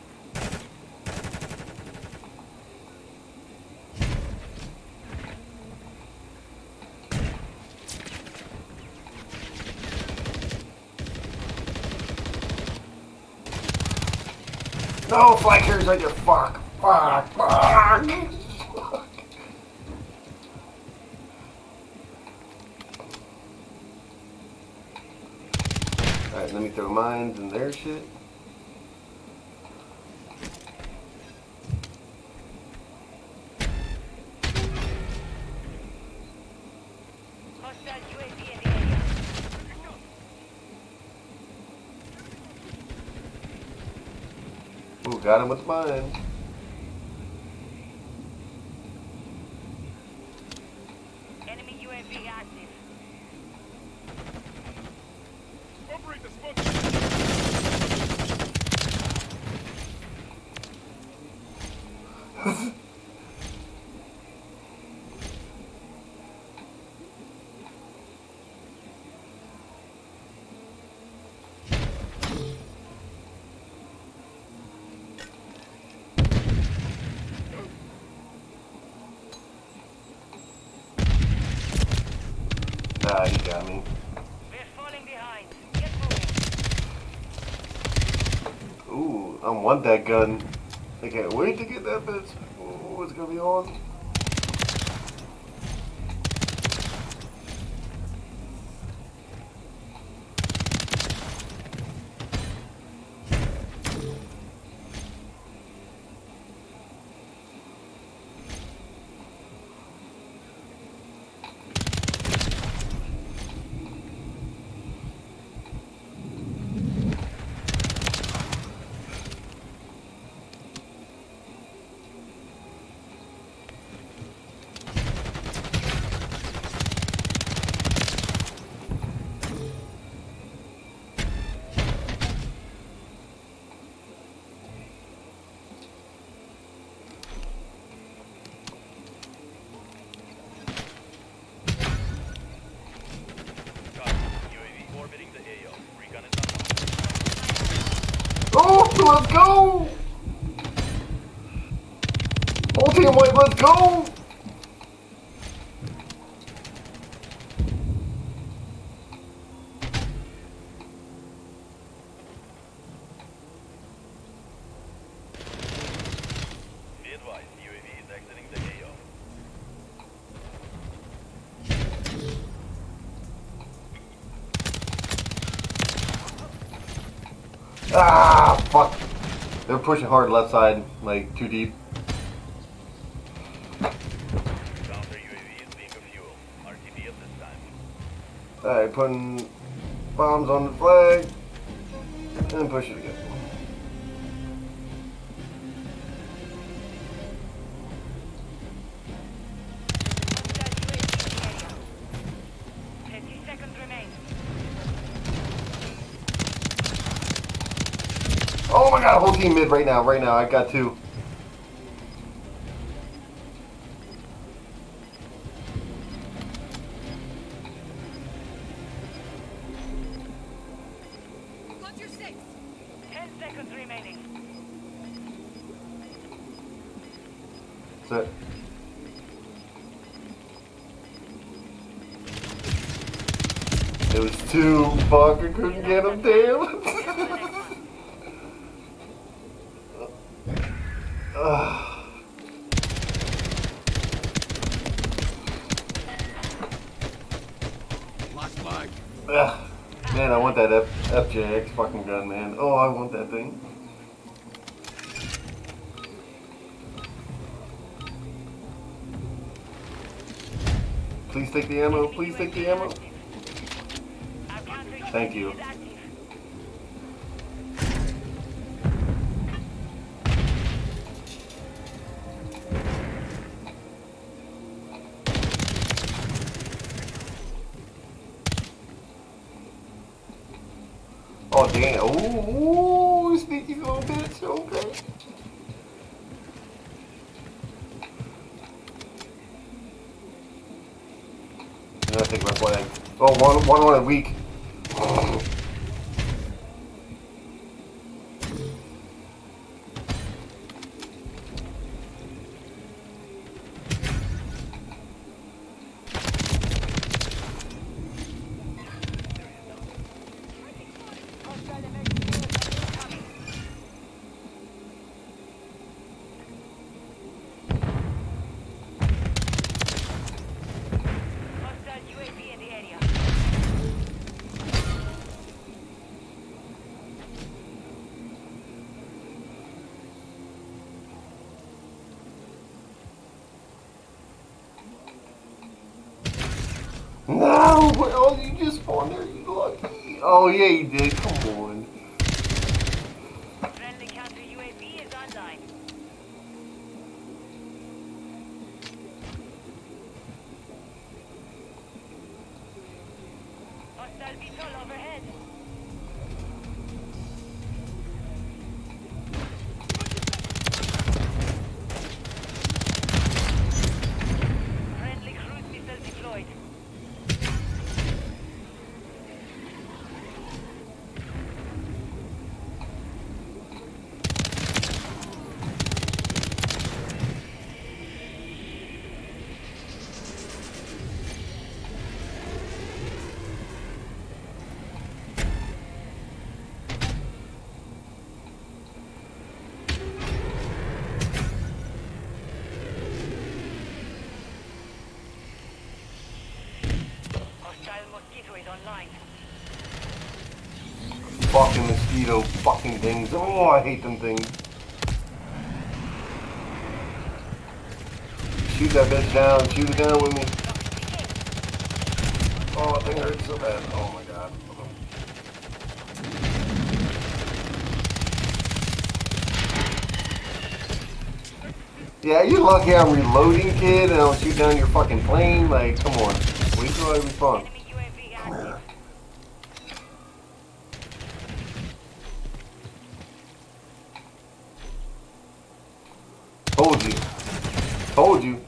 No, flankers right there. Fuck. Fuck. Fuck. Fuck. Alright, let me throw mines in their shit. Hostile U A V in the area. Ooh, got him with the mines. Enemy U A V active. Operate the smoke. Nah, he got me. We're falling behind. Get moving. Ooh, I want that gun. I can't wait to get that bitch. Ooh, it's gonna be on. Let's go! Whole team white, let's go! Be advised, U A V is exiting the A O. Ah, fuck. They're pushing hard left side, like too deep. Counter U A V is being refueled. R T B at this time. Alright, putting bombs on the flag. And push it again. Thirty seconds remain. Oh my god, whole team mid right now, right now. I got two. Got your six. Ten seconds remaining. That's it. It was two. Fuck, I couldn't get him, damn. Ugh. Last lag. Ugh. Man, I want that F FJX fucking gun, man. Oh, I want that thing. Please take the ammo. Please take the ammo. Thank you. Oh damn! Ooh, ooh, sneaky little bitch. Okay. I'm gonna take my flag. Oh, one, one on a week. Hostile U A V in the area. No! But, oh, you just spawned there, you lucky. Oh, yeah, you did. Come on. Friendly counter U A V is online. Hostile V TOL overhead. Friendly cruise missile deployed. Hostile mosquito is online. Fucking mosquito fucking things. Oh, I hate them things. Shoot that bitch down. Shoot it down with me. Oh, that thing hurts so bad. Oh my god. Yeah, you lucky I'm reloading, kid, and I'll shoot down your fucking plane. Like, come on. Wait till I respawn. Enemy U A V active. Told you. Told you.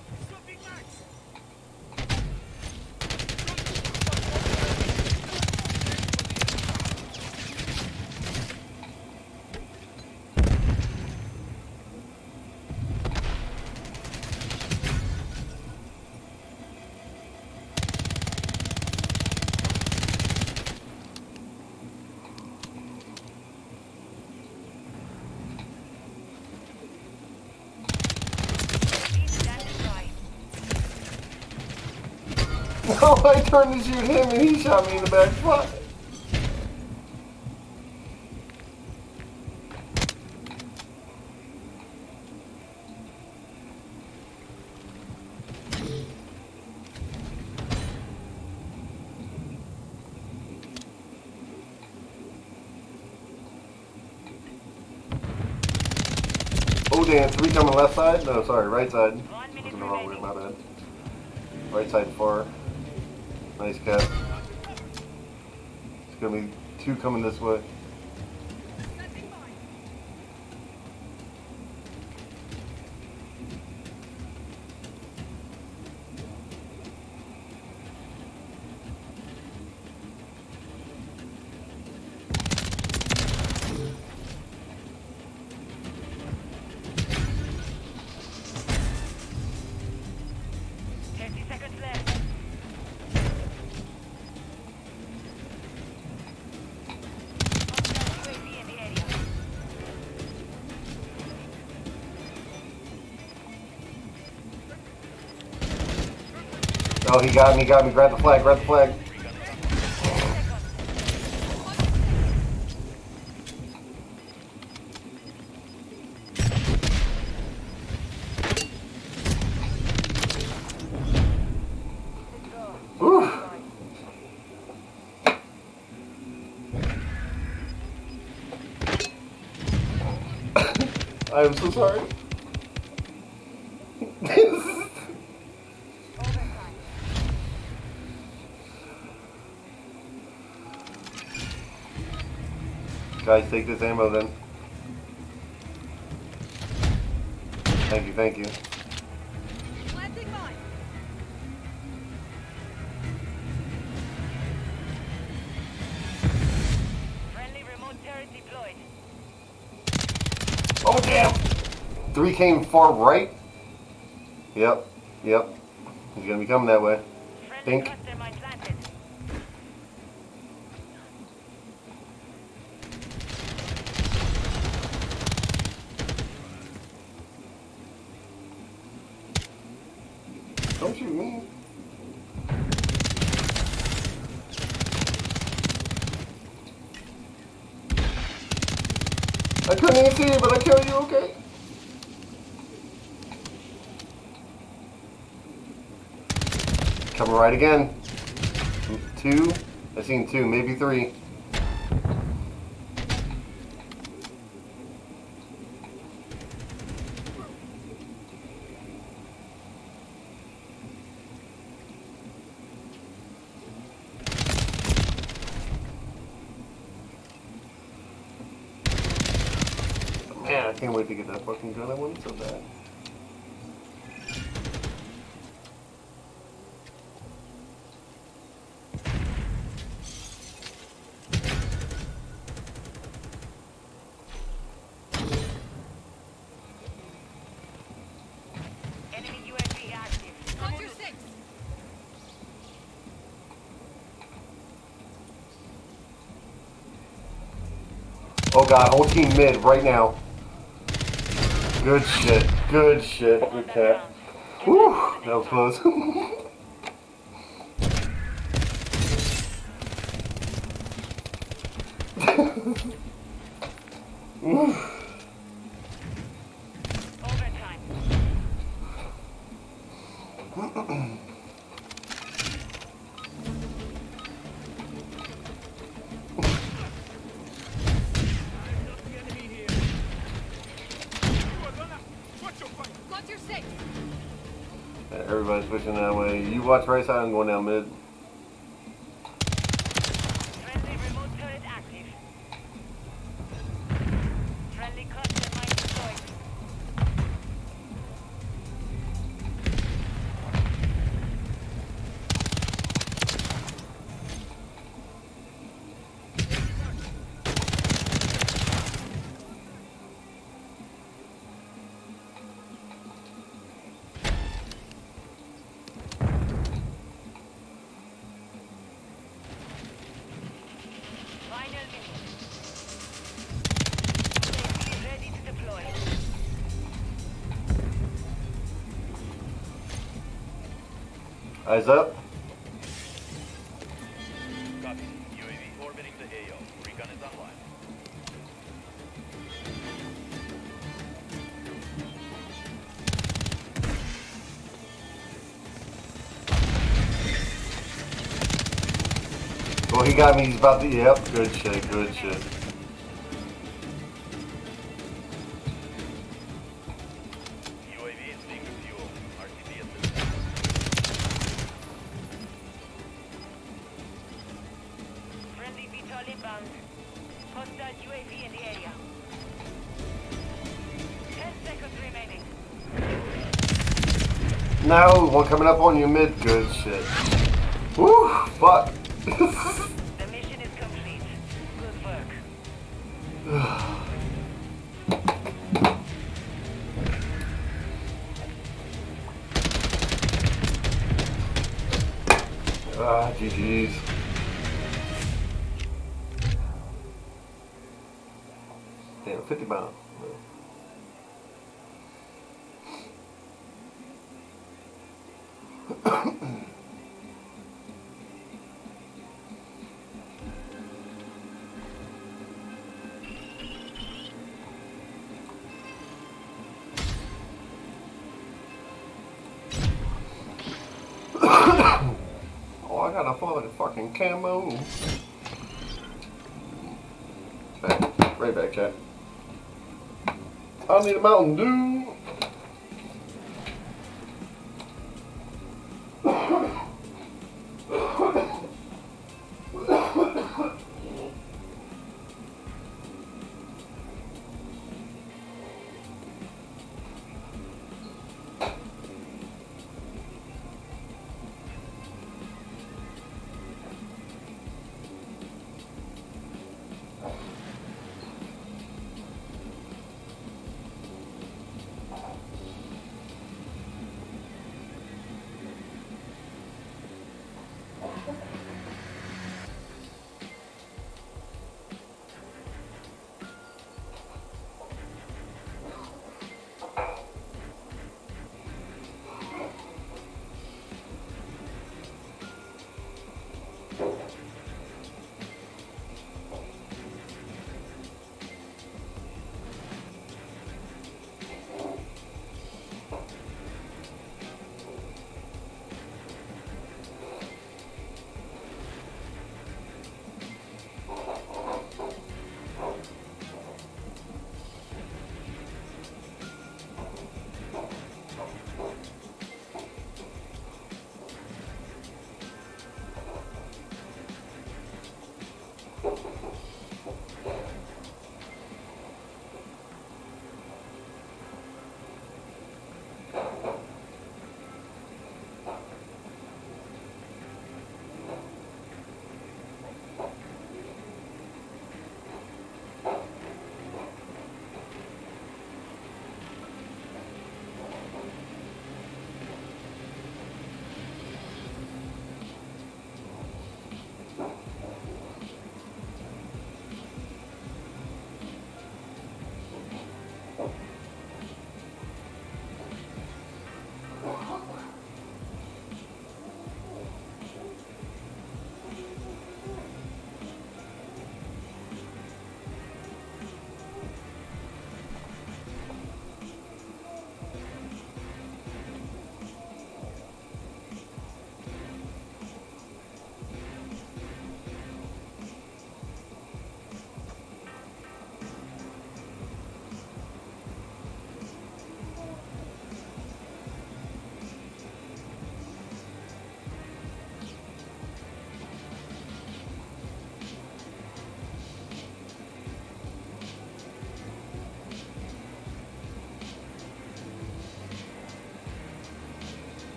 No, I turned to shoot him and he shot me in the back. Fuck. Oh damn, three coming left side? No, sorry, right side. One minute Looking the wrong way, remaining. my bad. Right side far. Nice cat. It's gonna be two coming this way. thirty seconds left. Hostile U A V in the area. Oh, he got me, got me. Grab the flag, grab the flag. Whew. I am so sorry. Guys, take this ammo then. Thank you, thank you. Planting mine. Friendly remote turret deployed. Oh damn! Three came far right. Yep, yep. He's gonna be coming that way. Friendly Think. cluster mine planted. Don't shoot me. I couldn't even see it, but I killed you, okay? Coming right again. Two. I seen two, maybe three. Man, I can't wait to get that fucking gun. I want it so bad. Enemy U A V active. Roger six. Oh god, whole team mid right now. Good shit. Good shit. Good cat. Whew, that was close. Overtime. The enemy here. You are gonna watch your fire. Roger six. Everybody's pushing that way. You watch right side, I'm going down mid. Friendly remote turret active. Friendly cluster mine deployed. Final minute. U A V ready to deploy. Eyes up. Copy. U A V orbiting the A O. Recon is online. Well, he got me. He's about to. Yep. Good shit. Good shit. U A V is being fuel. R T B assistant. Friendly V TOL inbound. Hostile U A V in the area. Ten seconds remaining. No, one coming up on you mid. Good shit. Woo! Fuck. The mission is complete. Good work. Ah, G G's. Damn, fifty pounds. Oh, I got a fucking fucking camo. Back, right back, chat. I need a Mountain Dew.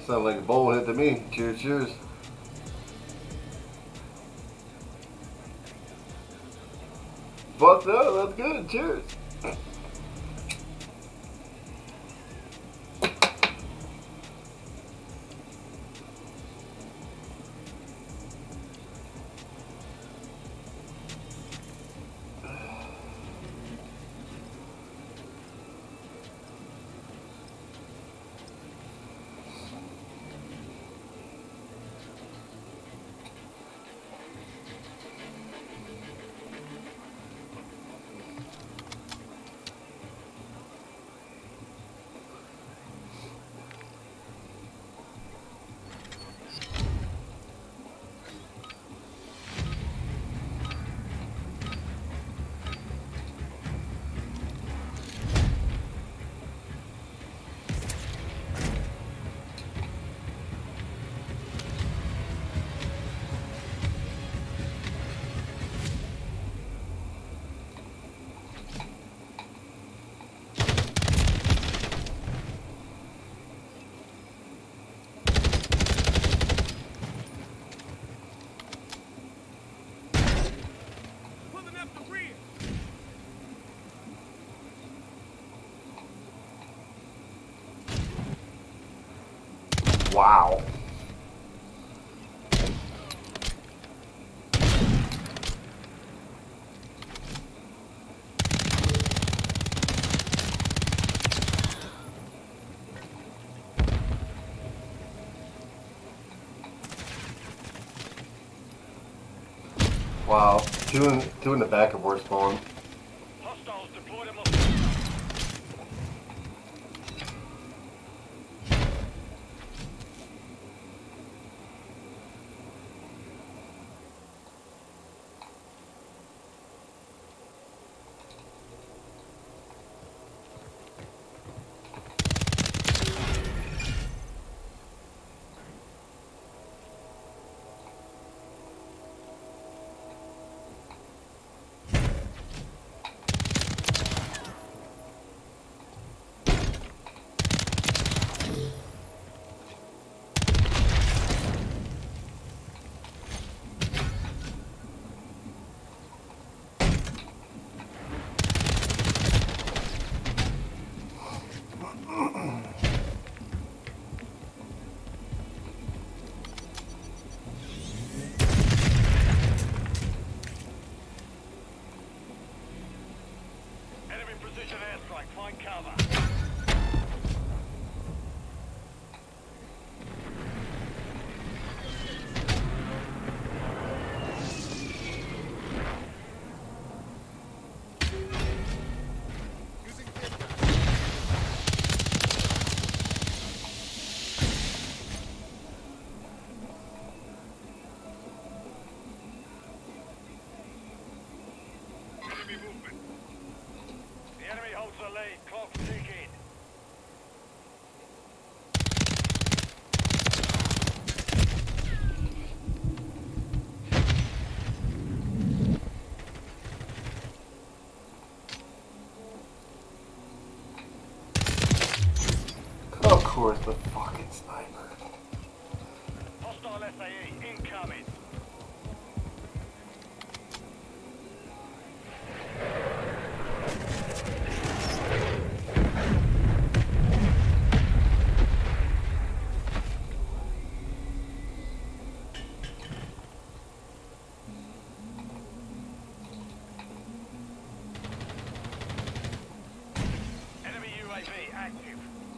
Sounds like a bowl hit to me. Cheers, cheers. Fuck no, that's good. Cheers. Pulling up the rear. Wow. Wow. Two in, two in the back of war spawn. Hostiles deployed a enemy precision airstrike. Find cover. Enemy movement. The enemy holds the lead. Clock ticking. Of course, the fucking sniper. Hostile S A E incoming. Enemy U A V active.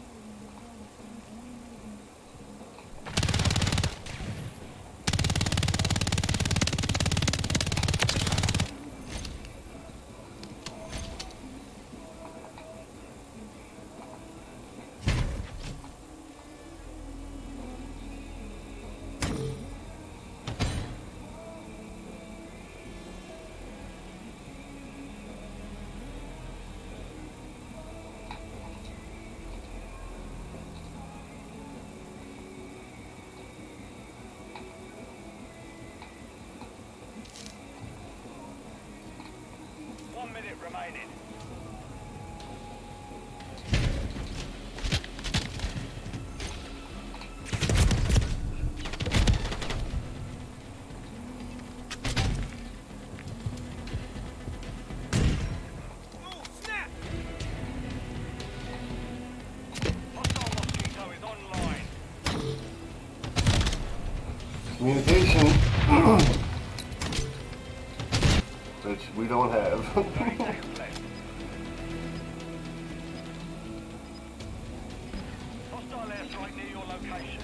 One minute remaining. Communication, which we don't have. thirty seconds left. Hostile airstrike near your location.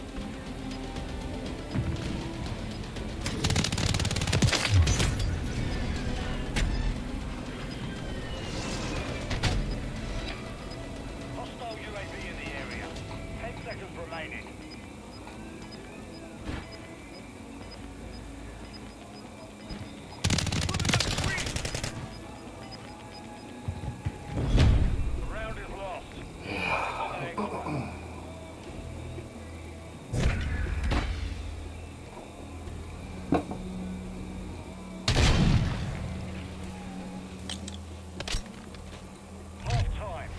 Hostile U A V in the area. Ten seconds remaining. The round is lost. Half time.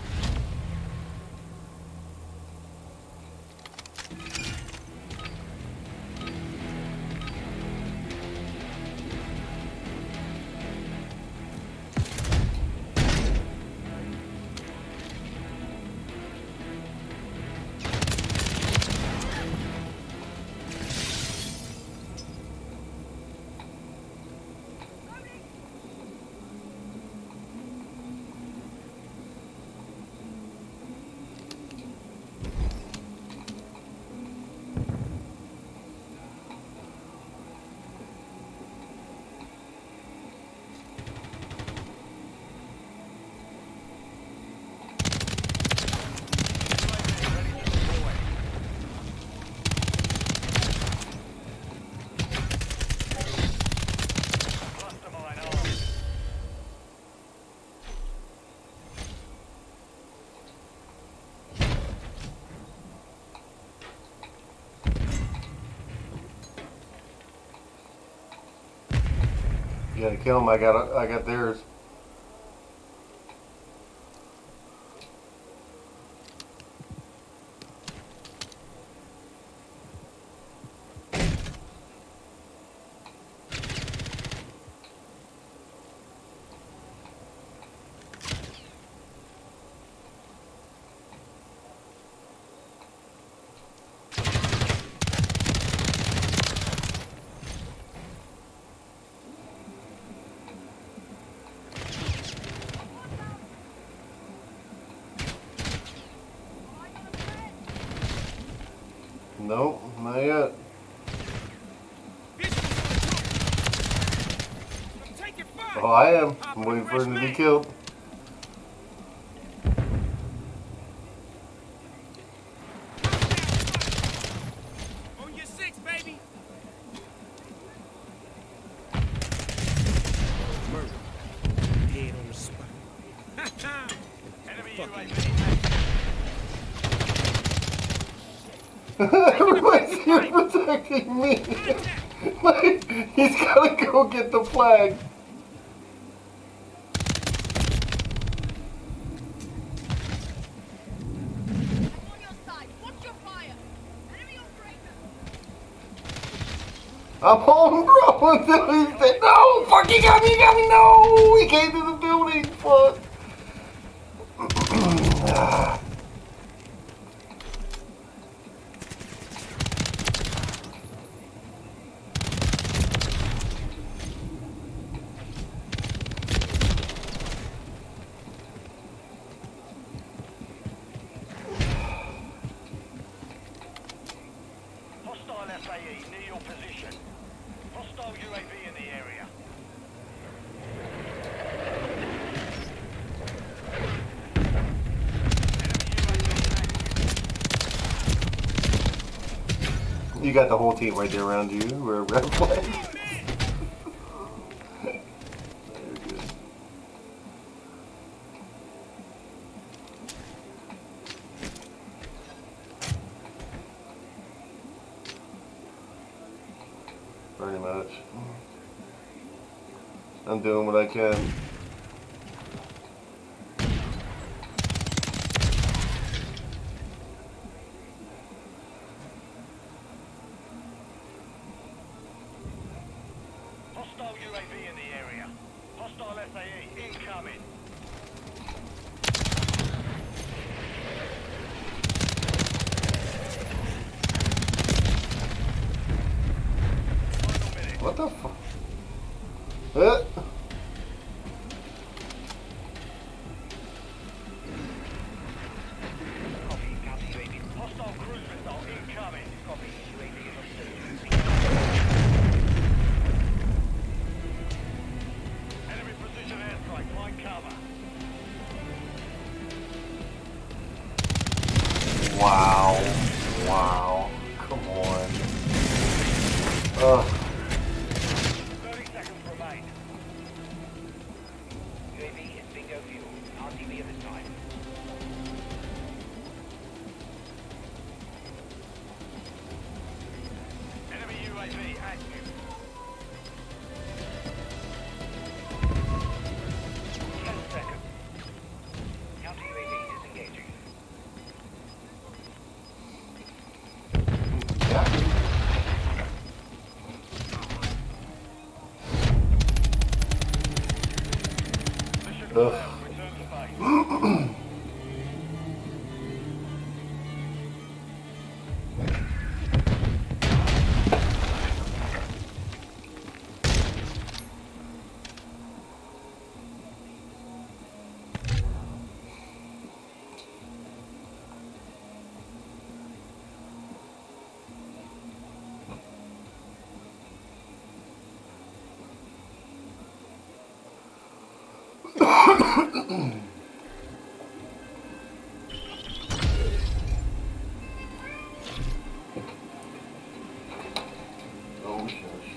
Cluster mine armed. You gotta kill them. I got. I got theirs. Nope, not yet. Take it fire! Oh, I am. I'm waiting for him to be killed. On your six, baby! Murder. Head on the spot. Enemy U A V. Everybody's here protecting me. Like, he's gotta go get the flag. I'm on your side. Watch your fire. Enemy operator. I'm home, bro. Until he said, no, fuck, he got me, he got me, no. He came to the building, fuck. Hostile S A E near your position. Hostile U A V in the area. You got the whole team right there around you. We're red flag. Very good. Pretty much. I'm doing what I can. Hostile U A V in the area. Hostile S A E incoming. Find cover. Wow. Wow. Come on. Ugh. thirty seconds remain. U A V is bingo fuel. R T B at this time. Enemy U A V active. Ten seconds. Counter U A V disengaging. Yeah. Mission Ugh. failed. Return to base. Oh, shush.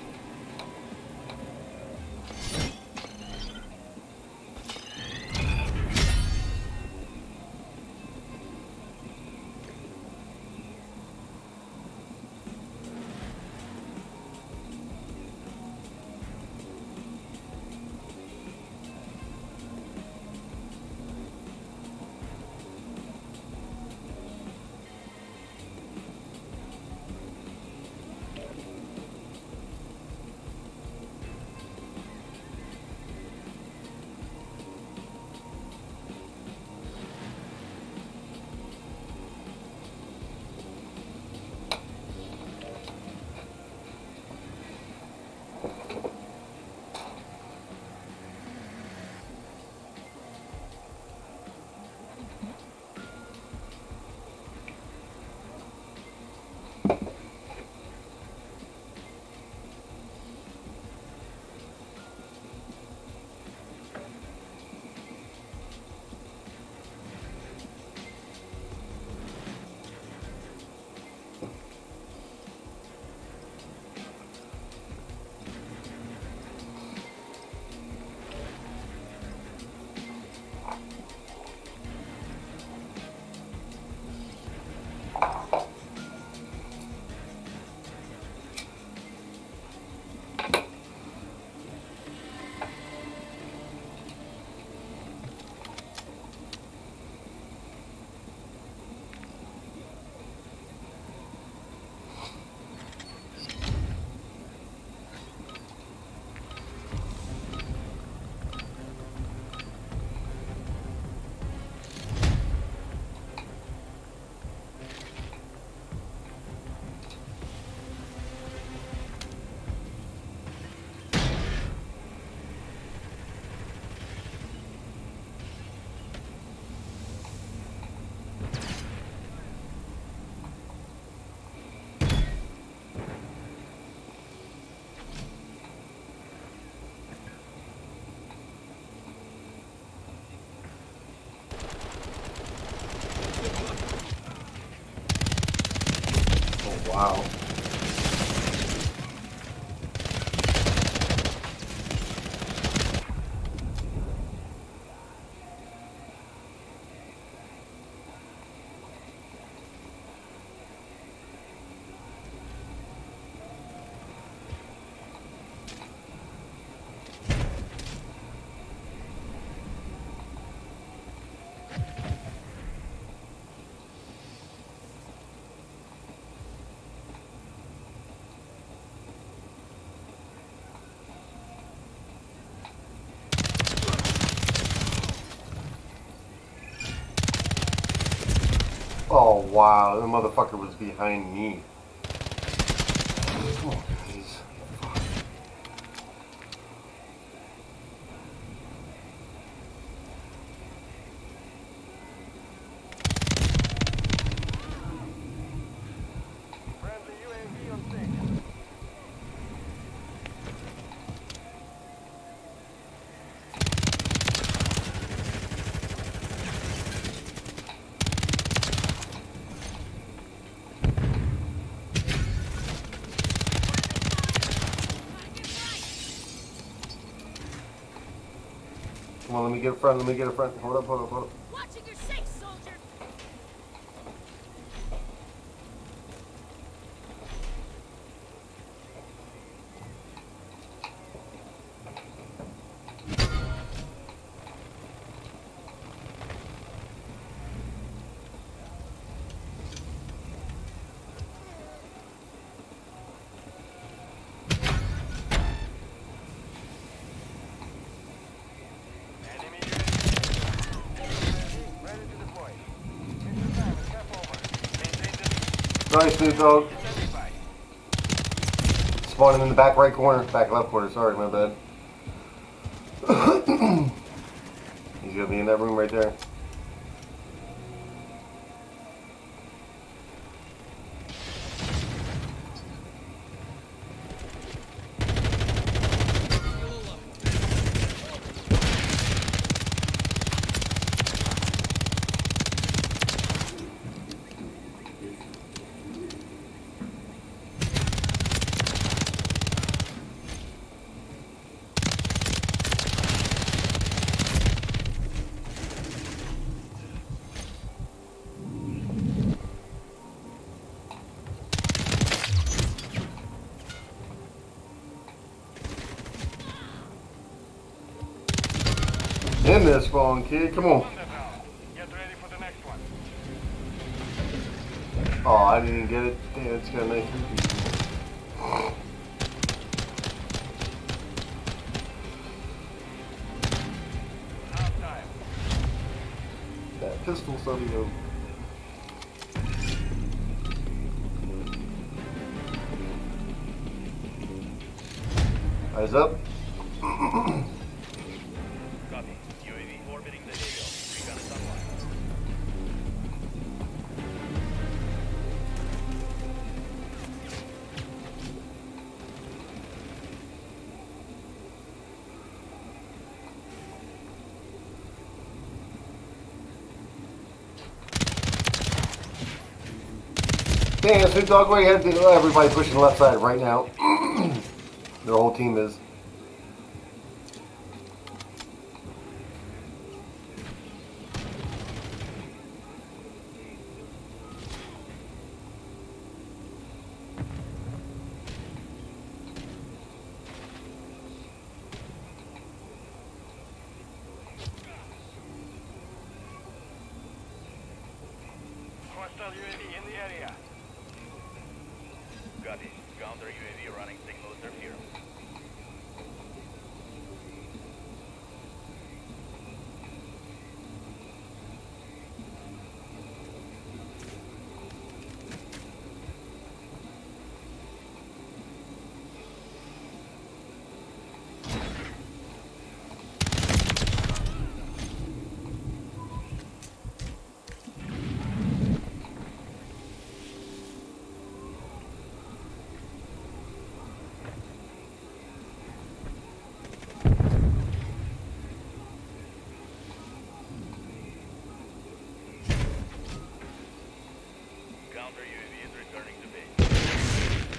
Wow. Oh wow, the motherfucker was behind me. Come on, guys. Friendly U A V on station. Come on, let me get a front. Let me get a front. Hold up, hold up, hold up. Watching your six, soldier. Enemy U A V ready to deploy. Mission time is half over. Maintain the Sorry, Snoop Dogg. identified. Spawning in the back right corner. Back left corner. Sorry, my bad. He's gonna be in that room right there. In this spawn, kid. Come on. Wonderful. Get ready for the next one. Oh, I didn't get it. Damn, it's got a nice repeat. Half time. That pistol study though. Eyes up. Copy. U A V orbiting the A O. Recon is online. Damn, Snoop Dogg, where you had to, everybody pushing the left side right now. Their whole team is. Hostile U A V in the area. Copy. Counter U A V running signals are here. Counter U A V is returning to base.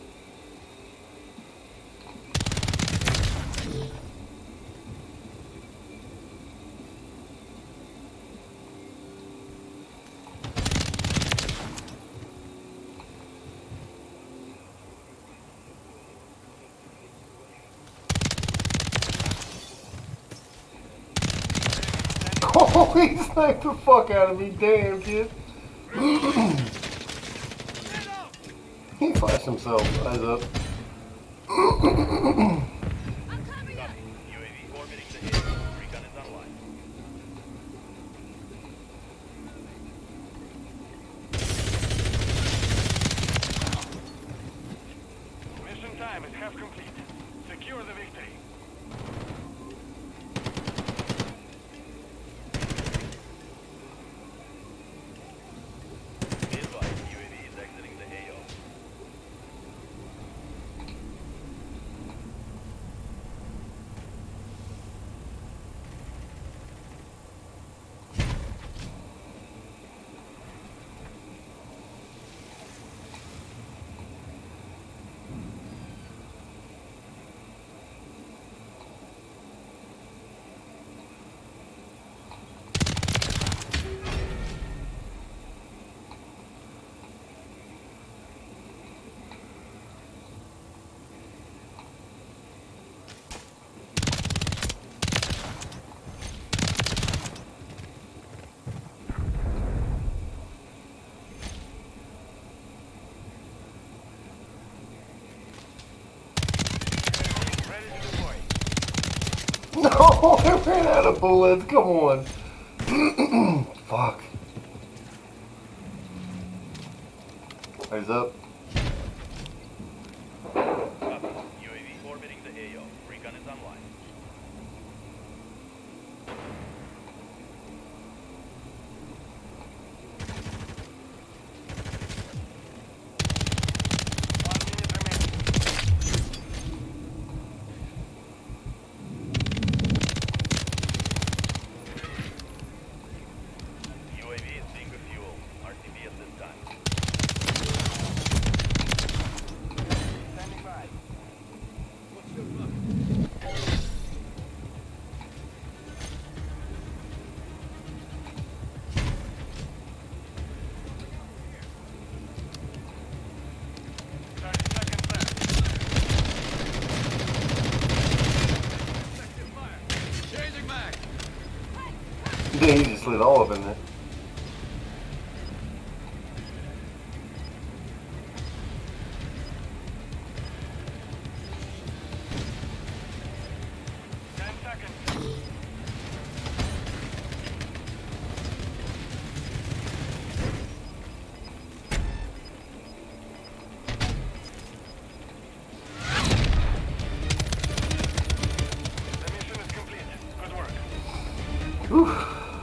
Oh, he sniped the fuck out of me. Damn, kid. He flashed himself. Eyes up. I'm coming up. Copy. U A V orbiting the A O. Recon is online. Mission time is half complete. Secure the victory. Be advised, U A V is exiting the A O. Oh, I ran out of bullets. Come on. Fuck. Eyes up. Copy. U A V orbiting the A O. Recon is online. One minute remaining. U A V is being refueled. R C B at this time. Standing by. thirty seconds left. Effective fire. Changing mag. Then he just lit all up in there. ten seconds. The mission is completed. Good work. Whew.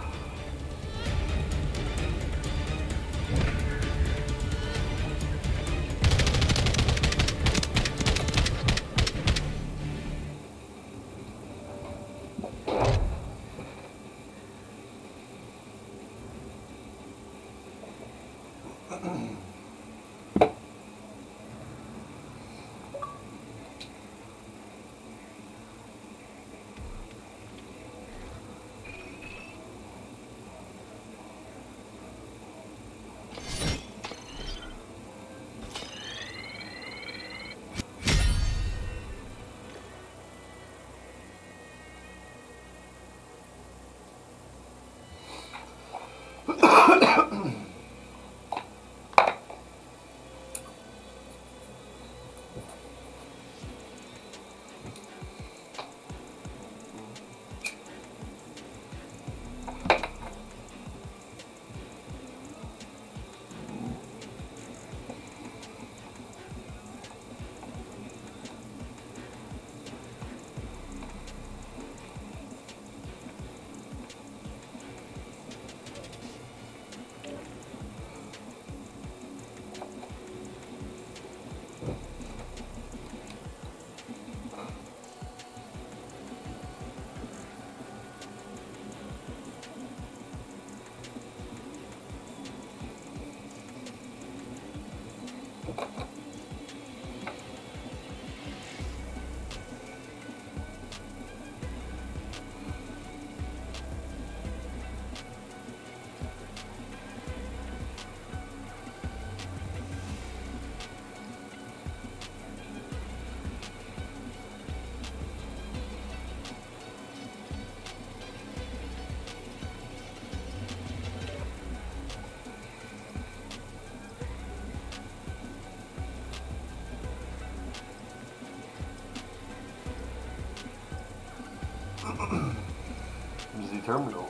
There's the terminal.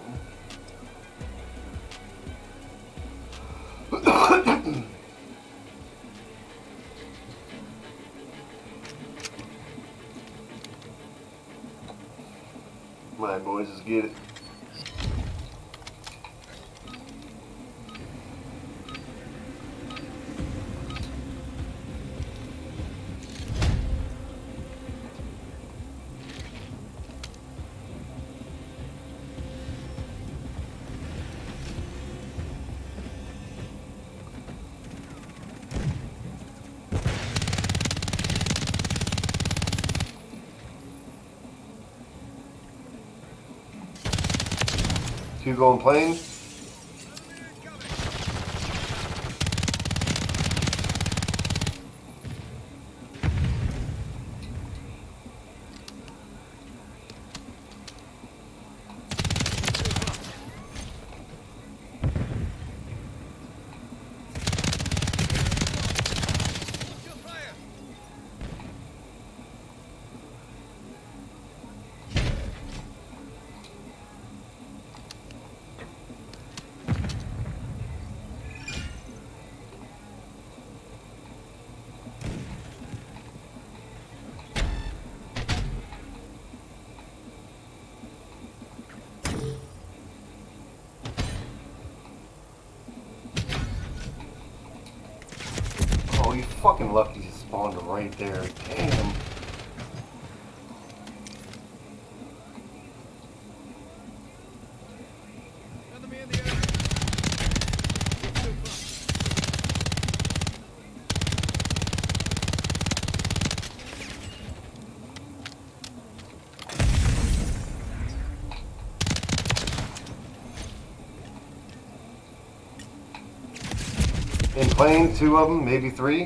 My boys, let's get it. Two going planes. fucking lucky he spawned right there. Damn. Enemy in the area. In plane, two of them, maybe three.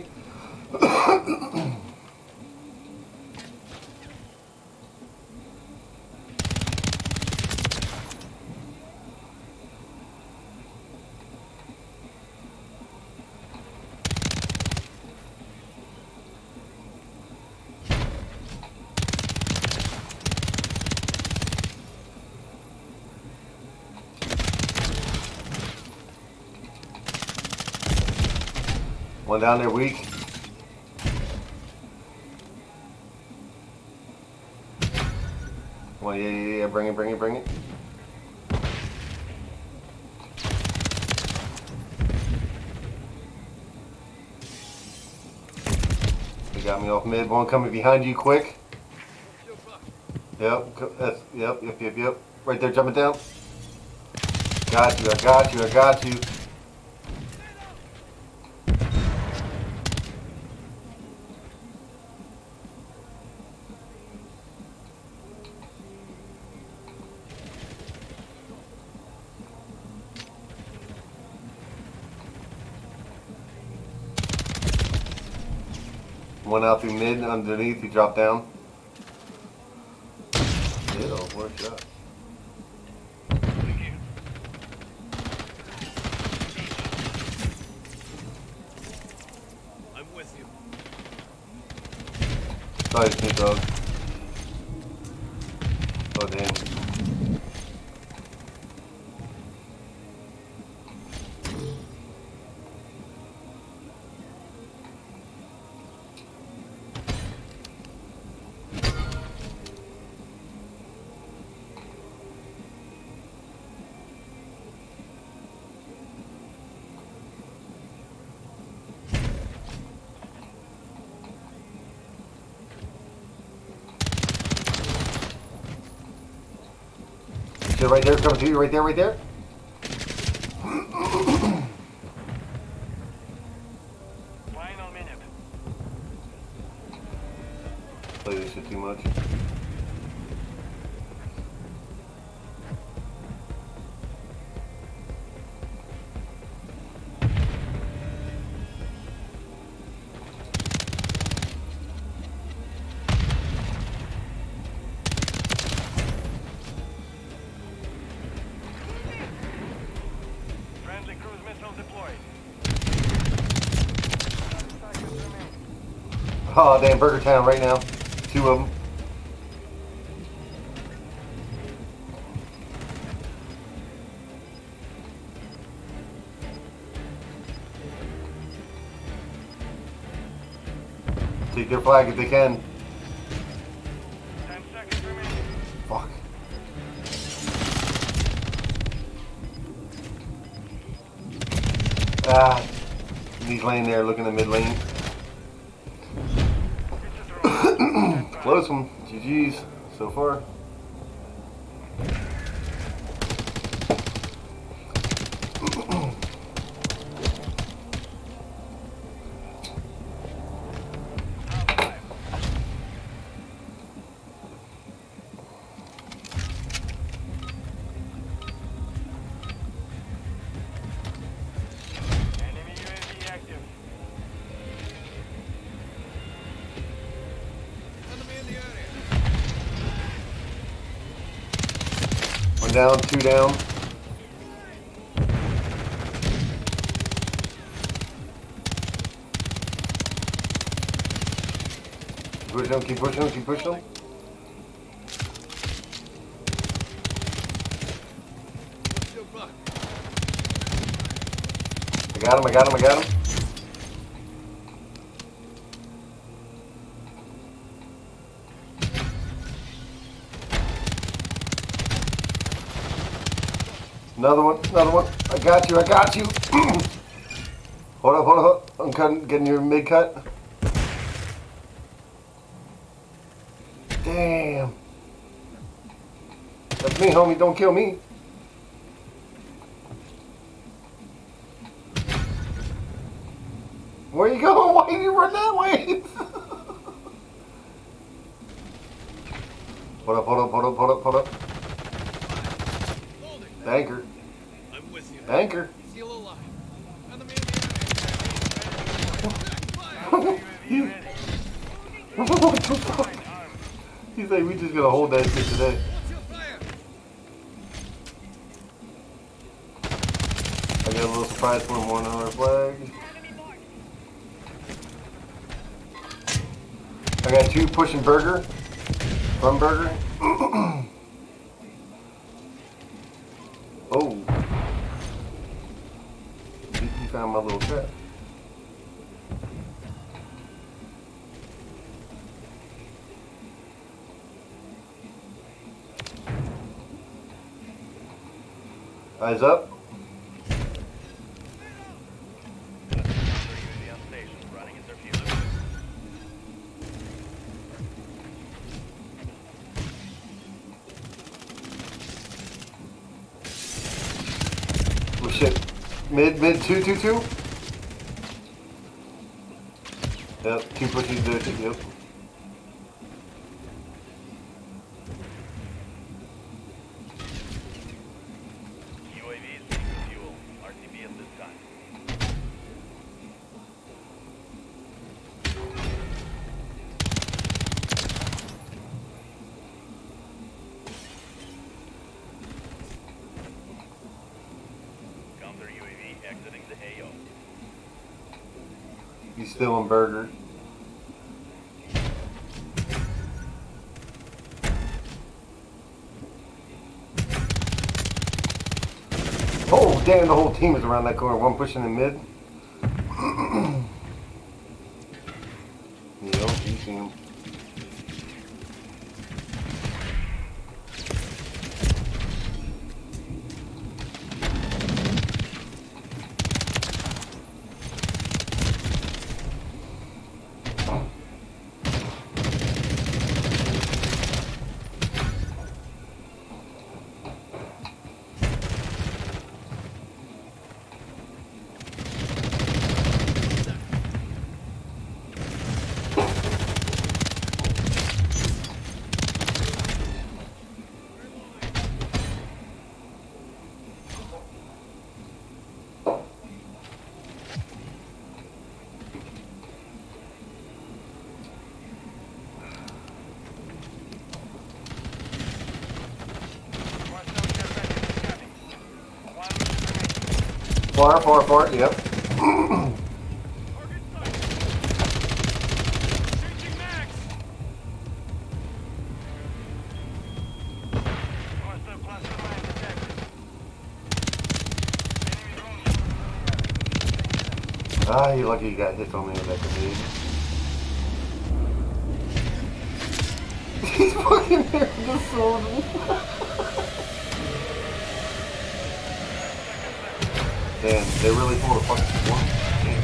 One down there weak. Well, yeah, yeah, yeah, bring it, bring it, bring it. They got me off mid. One coming behind you, quick. Yep, co- that's, yep, yep, yep, yep. Right there, jumping down. Got you, I got you, I got you. One out through mid, underneath, he dropped down. Ew, what a shot. I'm with you. Sorry, Snoop Dogg. Oh, damn. Shit, right there, coming to you, right there, right there. Final minute. Play this shit too much. Friendly cruise missile deployed. Oh, damn, Burger Town right now. Two of them. Take their flag if they can. Ten seconds remaining. Fuck. Ah, he's laying there looking at mid lane. Close one. G G's so far. Enemy U A V active. Enemy in the area. One down, two down. Push them, keep pushing them, keep pushing them. What's your buck? I got him, I got him, I got him. Another one, another one. I got you, I got you. Hold up, hold up, hold I'm cutting, getting your mid cut. Damn. That's me, homie. Don't kill me. Where you going? Why did you run that way? Hold up, hold up, hold up, hold up, hold up. Hold it. Anchor. I'm with you. Anchor. Seal alive. Enemy He- What the fuck? He's like, we just gonna hold that shit today. What's your fire? I got a little surprise for him, one hour flag. I got two pushing burger. From burger. Oh. He, he found my little trap. Eyes up. Oh shit. Mid, mid, two, two, two. Yep, two pushes there, two, yep. U A V is taking fuel. R T B at this time. Counter U A V exiting the A O. He's still on burger. Oh, damn, the whole team is around that corner. One pushing in mid. Yep, you see him. Far, far, far, yep. Target sight. Changing max. Hostile cluster mine detected. Enemy drone. Ah, you lucky you got hit on me with that grenade. He's fucking here just sold me. Damn, they really pulled a fucking swarm. Damn.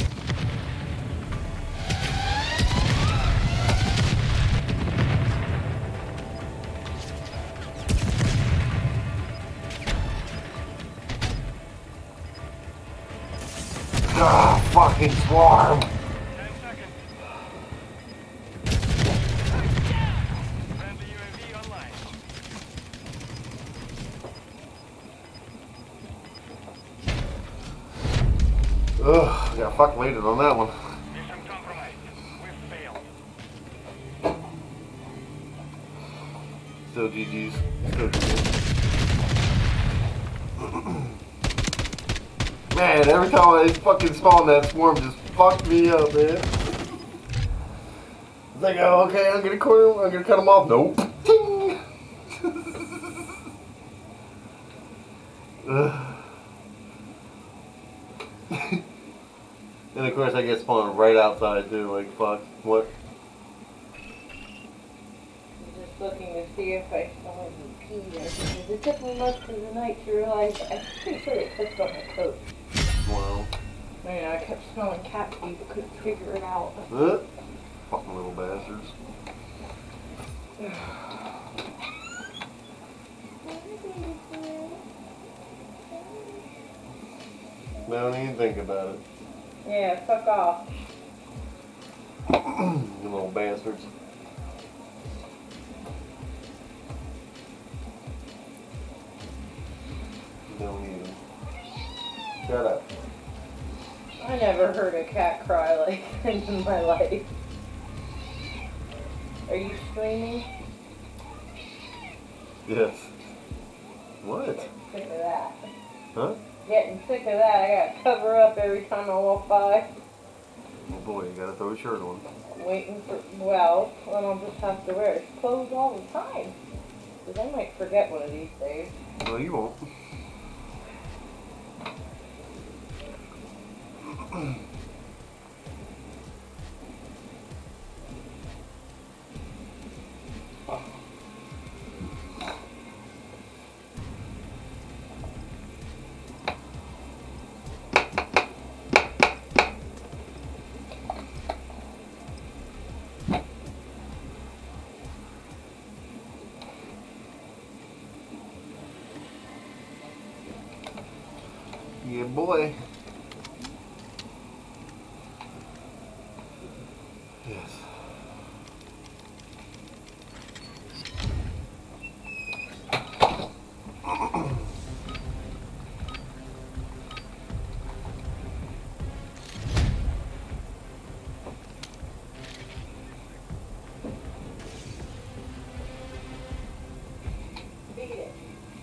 Ah, fucking swarm. Ten seconds. Friendly U A V online. Ugh, got fucking landed on that one. Mission compromised. We've failed. Still G G's. Still G G's. Man, every time I fucking spawn that swarm just fucked me up, man. It's like, oh, okay, I'm gonna cut him, I'm gonna cut him off. Nope. Ting! Ugh. And of course I get spawned right outside too, like fuck, what? I'm just looking to see if I saw any pee there because it took me most of the night to realize I'm pretty sure it touched on my coat. Wow. Man, I kept smelling cat pee but couldn't figure it out. Uh, fucking little bastards. Don't even think about it. Yeah, fuck off. You little bastards. Don't even. Shut up. I never heard a cat cry like that in my life. Are you screaming? Yes. What? Sick of that. Huh? Getting sick of that. I gotta cover up every time I walk by. Oh boy, you gotta throw a shirt on. Waiting for, well, then I'll just have to wear his clothes all the time. Because I might forget one of these days. No, you won't. Yeah, boy. Yes. Beat it.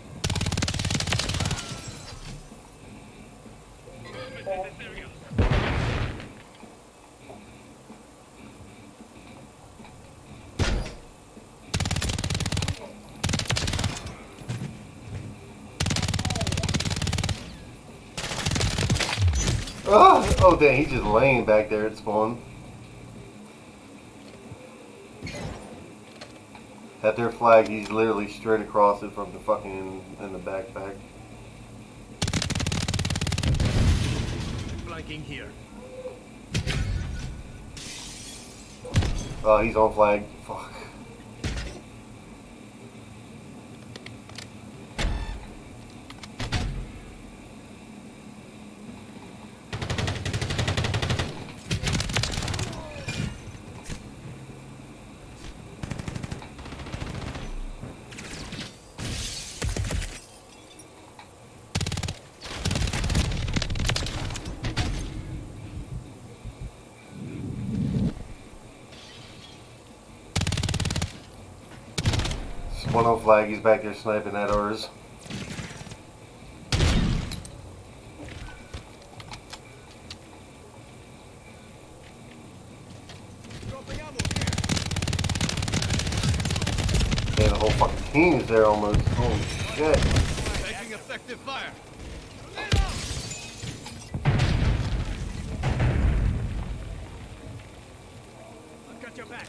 Oh, oh dang, he's just laying back there at spawn. At their flag, he's literally straight across it from the fucking in the backpack. Flanking here. Oh, he's on flag. Fuck. One on flag, he's back there sniping at ours. Dropping ammo Man, the whole fucking team is there almost. Holy shit. here. Taking effective fire. I've got your back.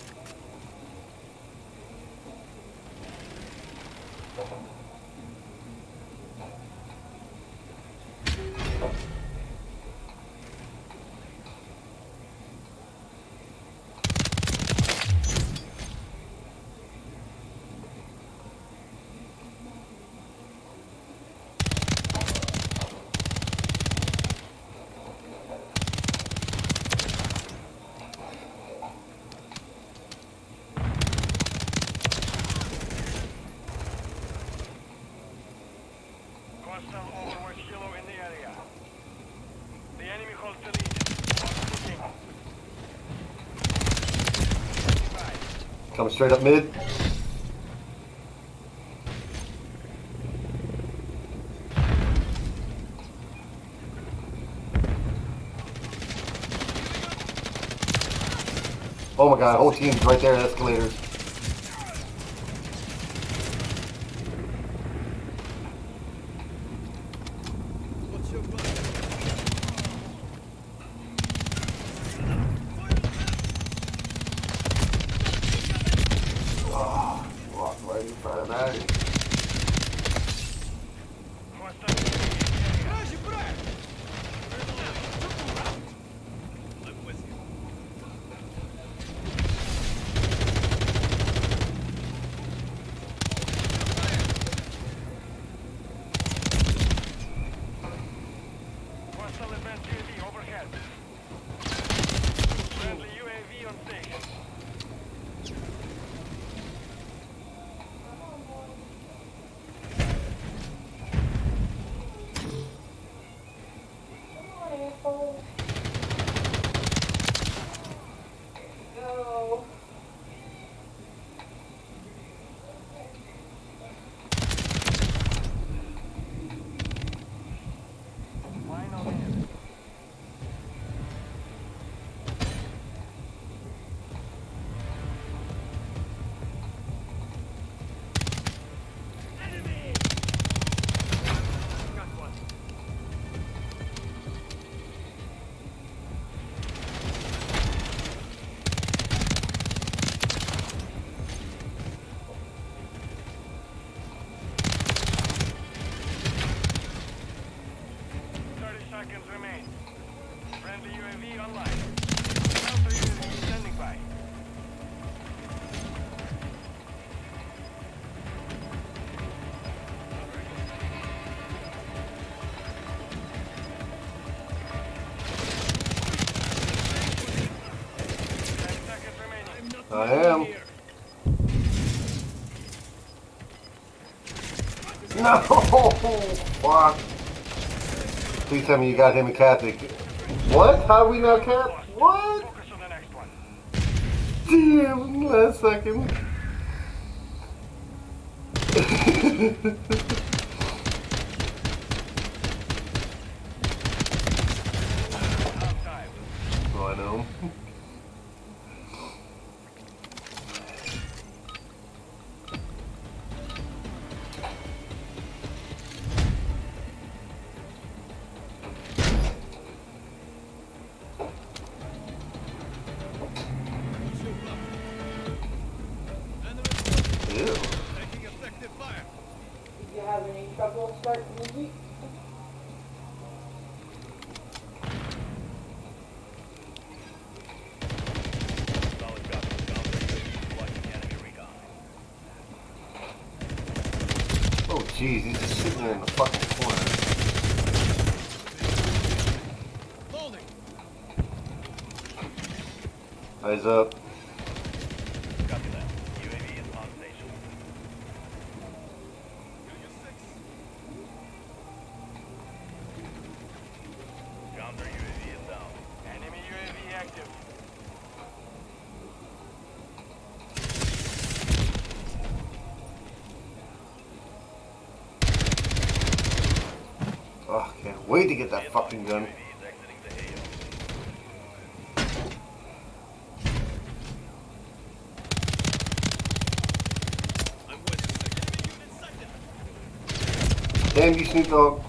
Hostile overwatch kilo in the area. The enemy holds the lead. Coming straight up mid. Oh my god, whole team's right there at escalators. What's your plan? Oh, walk right in front of that. Hostile in the area. Razie, brak! remain. Friendly U A V online. Counter U A V standing by. Ten seconds remaining. I'm not I leaving am. here. No! Fuck. Please tell me you got him a Catholic. What? How are we not Catholic? What? Focus on the next one. Damn, last second. Outside. Oh, I know. Ew. Taking effective fire. Did you have any trouble starting the Jeep? Solid copy. Counter U A V watching enemy recon. Oh, jeez, he's just sitting there in the fucking corner. Loading. Eyes up. Copy that. U A V is on station. Counter U A V is down. Enemy U A V active. Oh, can't wait to get that fucking gun. U A V is exiting the A O. I'm with you. Enemy unit sighted. Damn you, Snoop Dogg.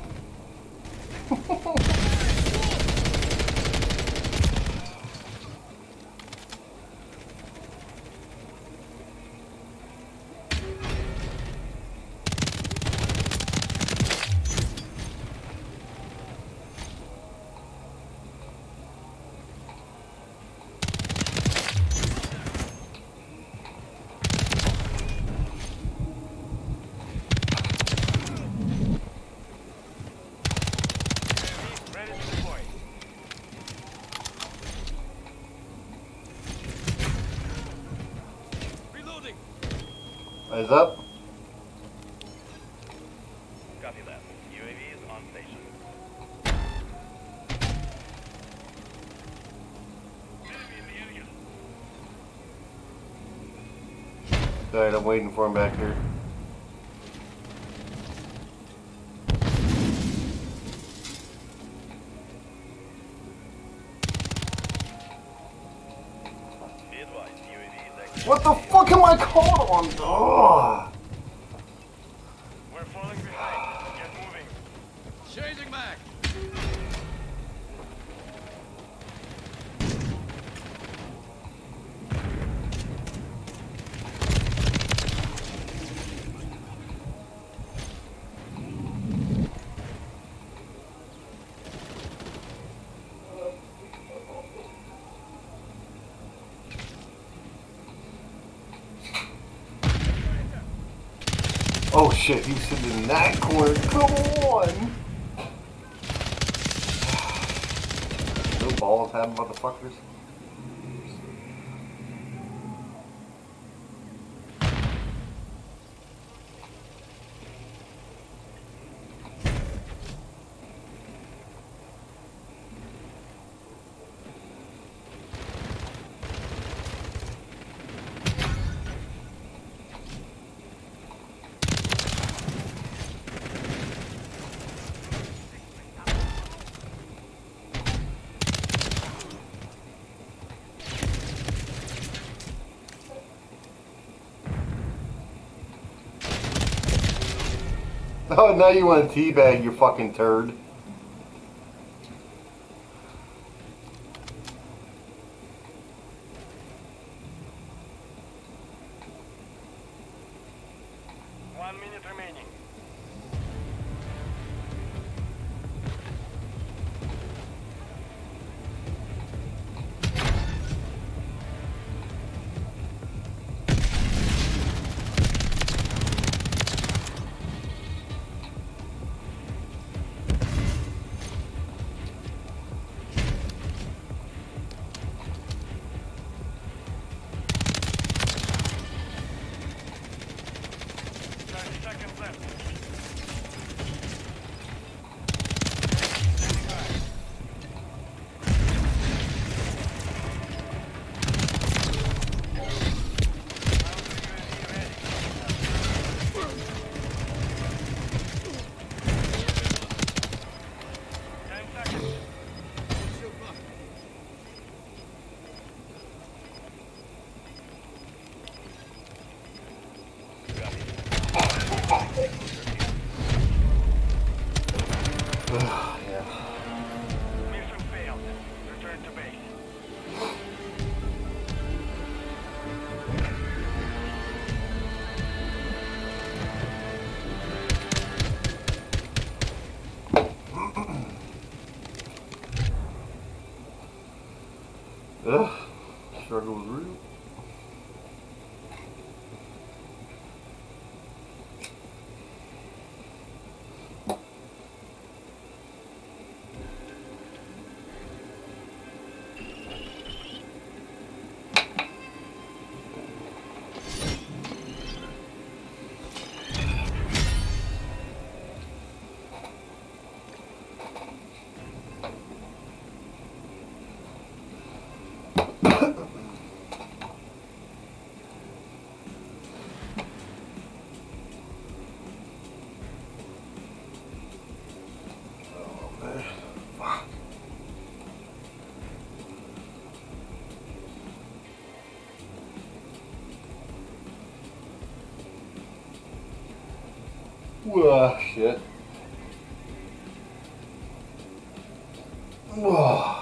Ready to deploy. Reloading. Eyes up. Copy that. U A V is on station. Enemy in the area. Alright, I'm waiting for him back here. Be advised, U A V is exiting. What the fuck am I called on? Ugh. We're falling behind. Get moving. Changing back. Oh shit, he's sitting in that corner. Come on! No balls have motherfuckers. Oh, now you want to teabag, you fucking turd. One minute remaining. Yeah. Mission failed. Return to base. Ugh. Struggle was real. Whoa, shit. Whoa.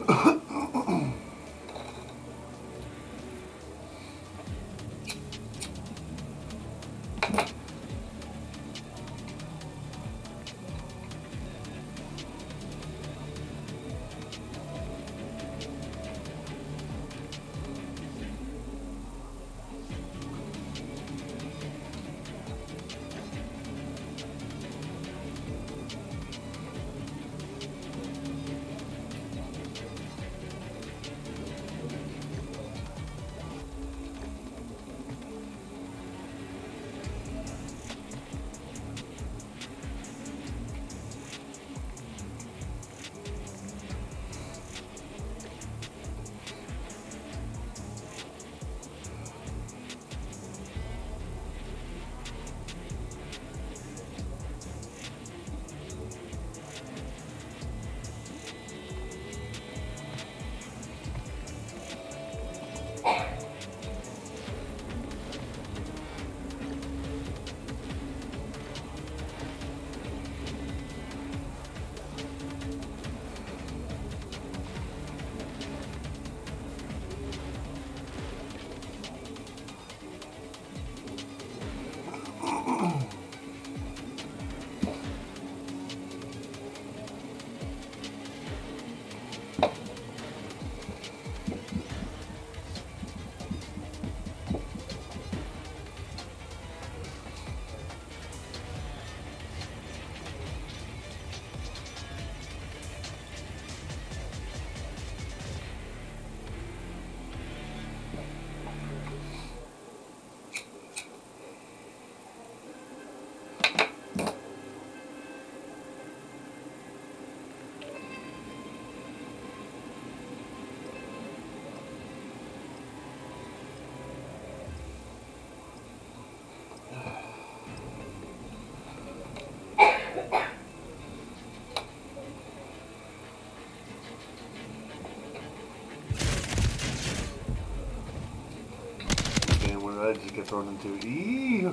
And what did I just get thrown into? Eee!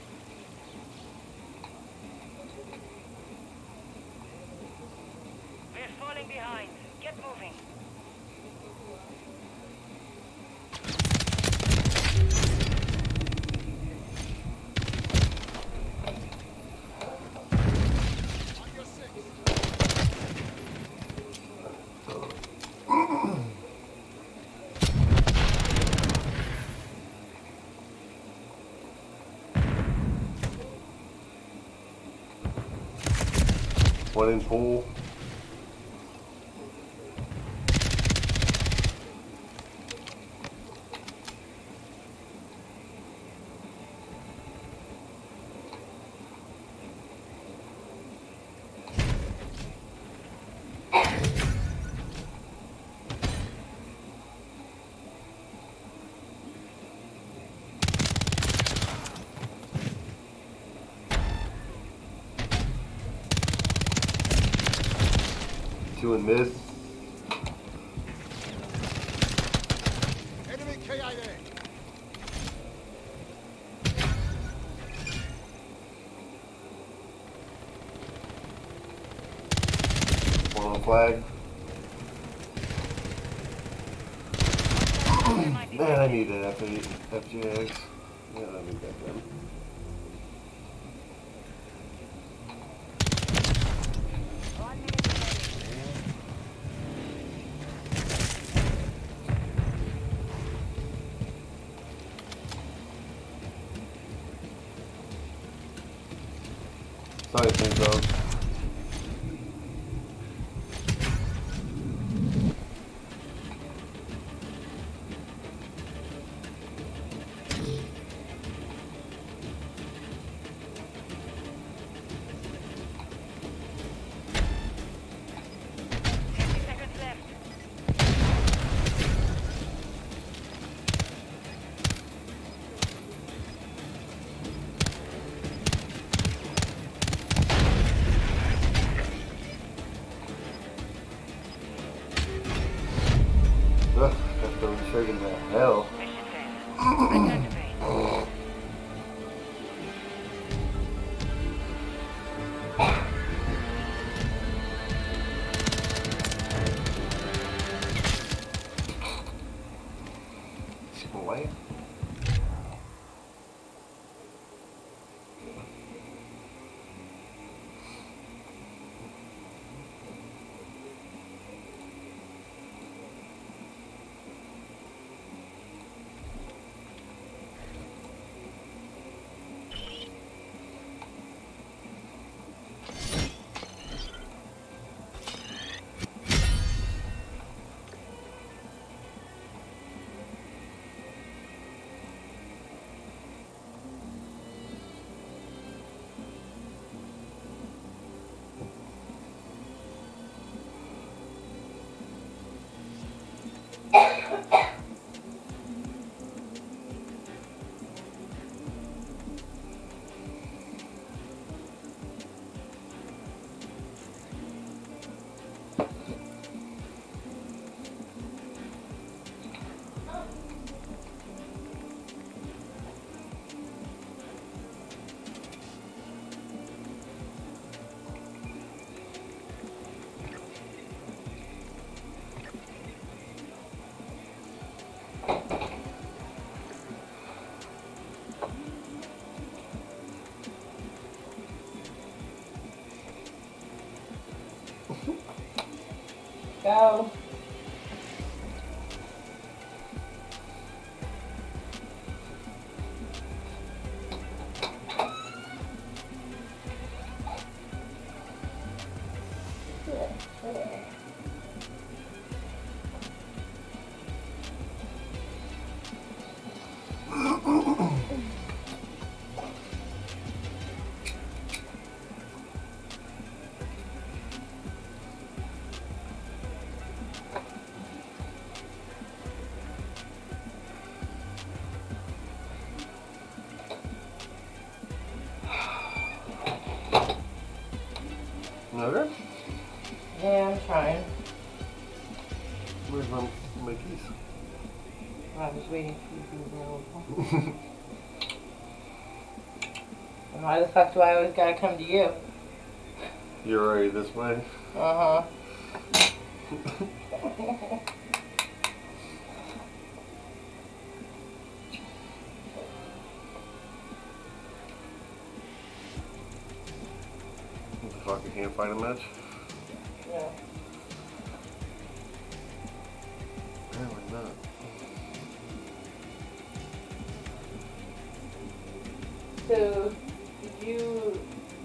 We're falling behind. Get moving. On your six. One in pool. Two in this. Enemy K I A. One on flag. Man, I need an F eight, F G X. Yeah, I need that gun. Sorry, things though. fifty seconds left. Go. Okay. Yeah, I'm trying. Where's my, my keys? I was waiting for you to be available. And why the fuck do I always gotta come to you? You're already this way. Uh-huh. What the fuck, you can't fight a match? Yeah. Apparently not. So, did you...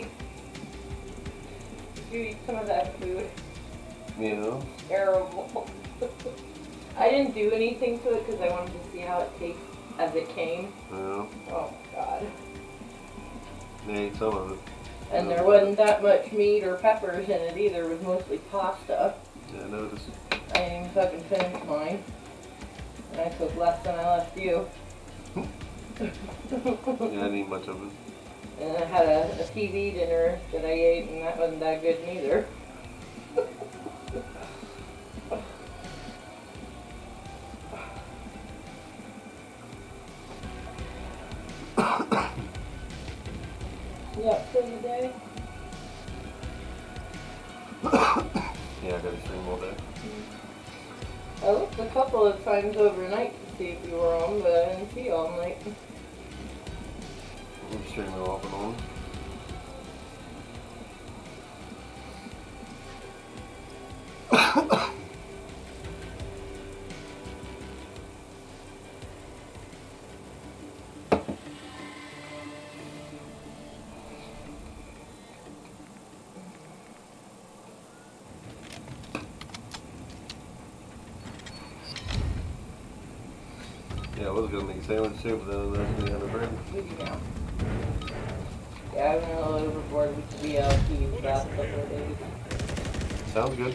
Did you eat some of that food? You know? Terrible. I didn't do anything to it because I wanted to see how it tastes as it came. Yeah. Oh, God. They ate some of it. And there wasn't that much meat or peppers in it either. It was mostly pasta. Yeah, I noticed. I didn't even fucking finish mine. And I took less than I left you. Yeah, I didn't eat much of it. And I had a, a T V dinner that I ate, and that wasn't that good neither. You up for the day? Yeah, I gotta stream all day. I looked a couple of times overnight to see if you were on, but I didn't see you all night. I'm streaming off and on. Yeah, I was gonna make a sandwich too, but then that's me on the bread. Good you go. Yeah, I went a little overboard with the L P the last couple of days. Sounds good.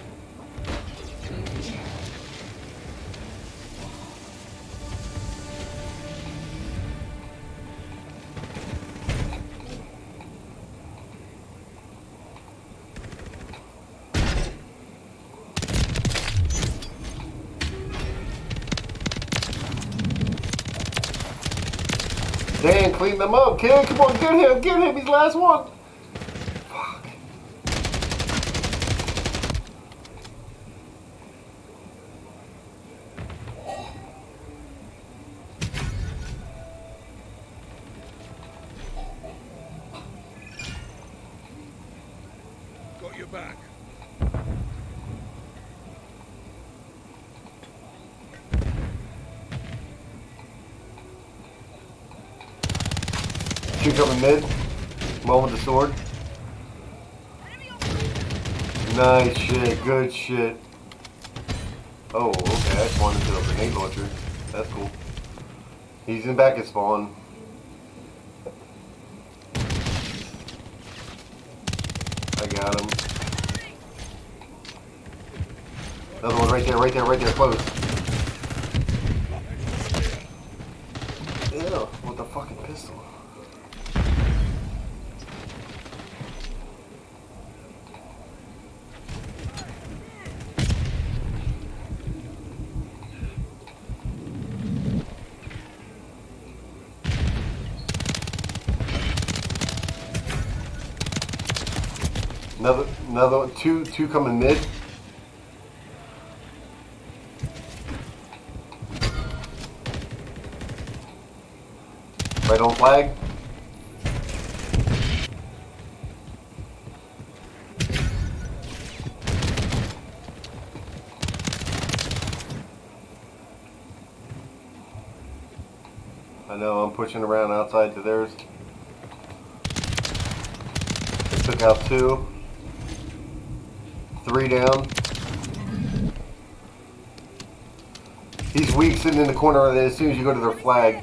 Dan, clean them up, kid. Come on, get him, get him. He's the last one. Fuck. Got your back. Two coming mid. One with the sword. Nice shit. Good shit. Oh, okay. I spawned into a grenade launcher. That's cool. He's in back at spawn. I got him. Another one right there, right there, right there, close. Ew, with the fucking pistol. Another, another two, two coming mid. Right on flag. pushing around outside to theirs. They took out two. Three down. He's weak sitting in the corner as soon as you go to their flag.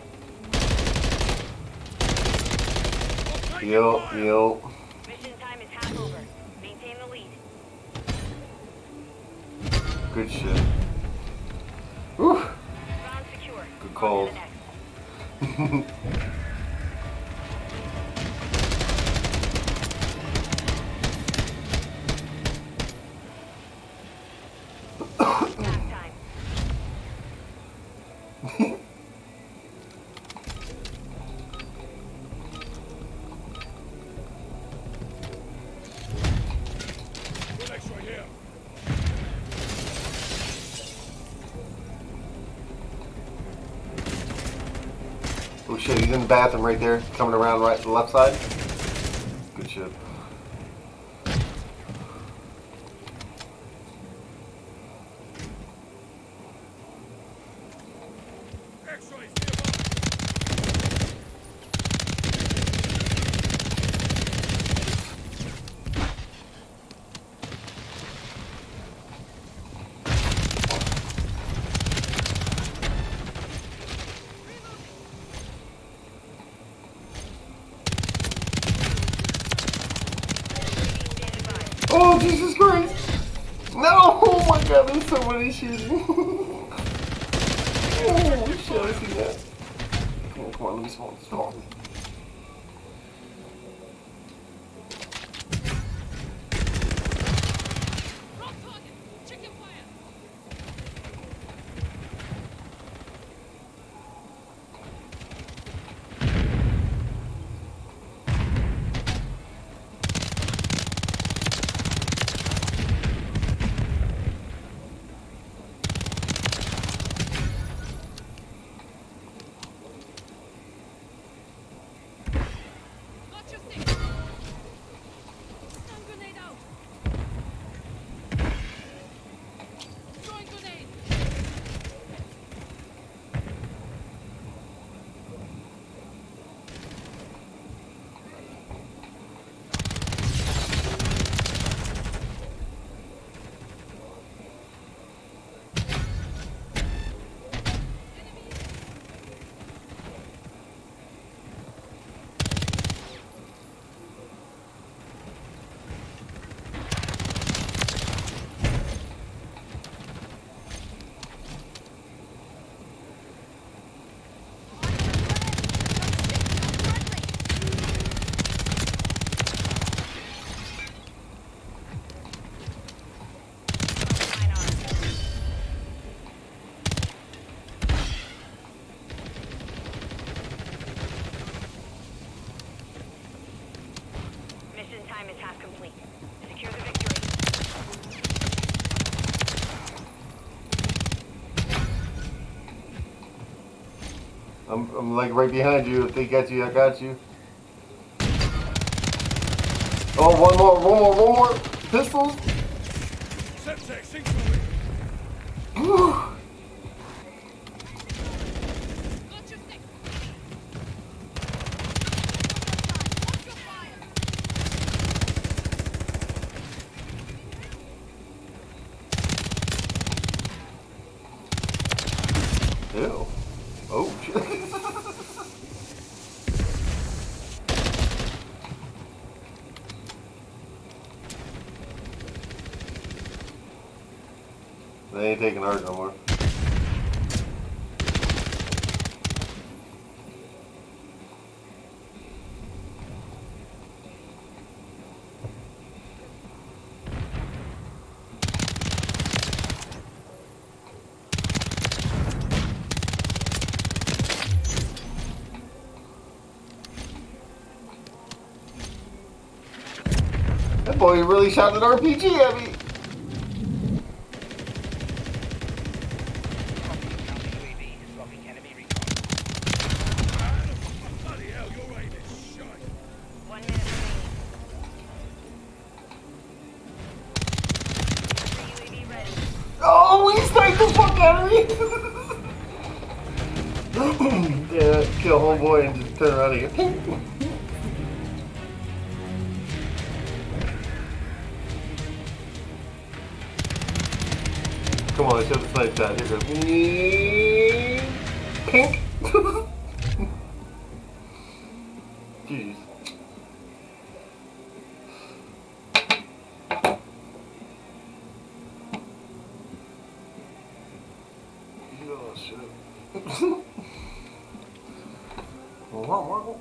Yo, yo. Mission time is half over. Maintain the lead. Good shit. Whew. Ground secure. Good calls. On to the next. Last time. Good X-ray here. Oh shit, he's in the bathroom right there, coming around right to the left side. Good shit. X-rays nearby. Oh, Jesus Christ! No! Oh my god, there's so many shooting. Oh shit, I see that. Come on, come on, let me spawn. Spawn. Rock target! Chicken fire! Got your stick! Stun grenade out! Throwing grenade! Mission time is half complete. Secure the victory. I'm, I'm like right behind you. If they got you, I got you. Oh, one more, one more, one more. Pistols. Semtex, incoming. Whew. Got your stick! Watch your fire! Ew. Oh shit. They ain't taking ours no more. That boy really shot an R P G at me. Counter U A V is logging enemy recon. Bloody hell, your aim is shite. One minute remaining. U A V ready. Oh, he sniped the fuck out of me. Yeah, kill homeboy and just turn around and get Come on, show the snipe shot. Here goes. Pink. Jeez. Oh shit. Wow.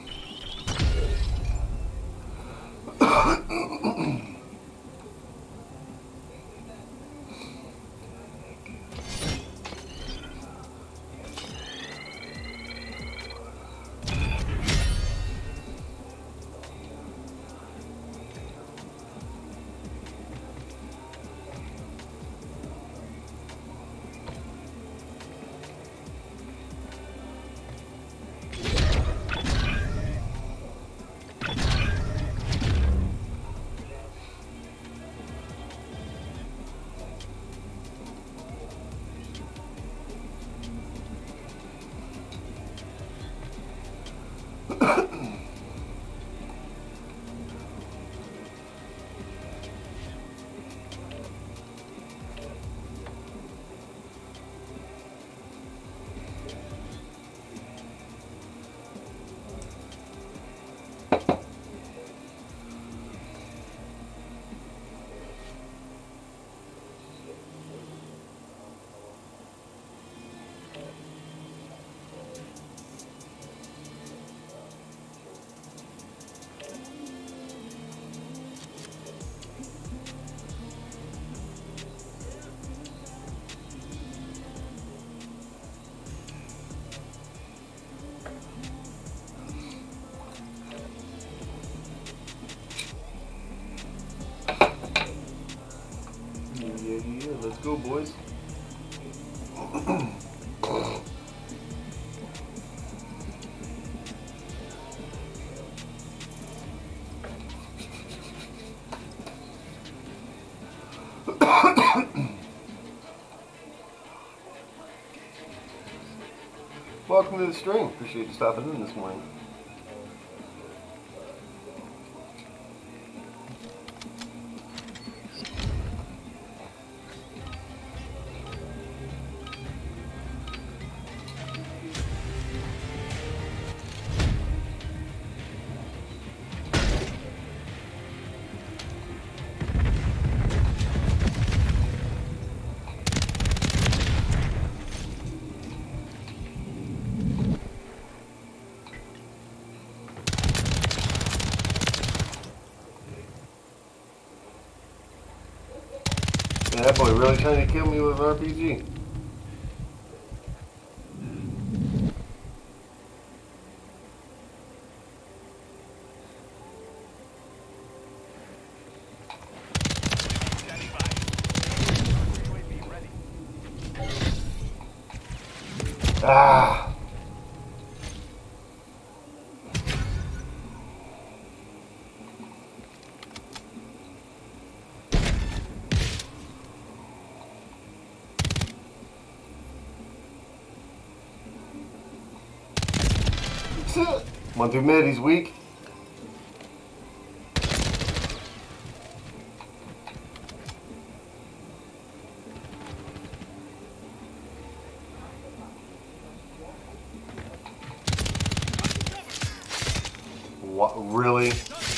Yeah, yeah, let's go, boys. Welcome to the stream. Appreciate you stopping in this morning. Yeah, that boy really trying to kill me with an R P G. Standing by. U A V ready. Ah! One through mid, he's weak. What, really?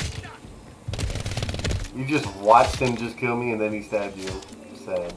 You just watched him just kill me and then he stabbed you. Sad.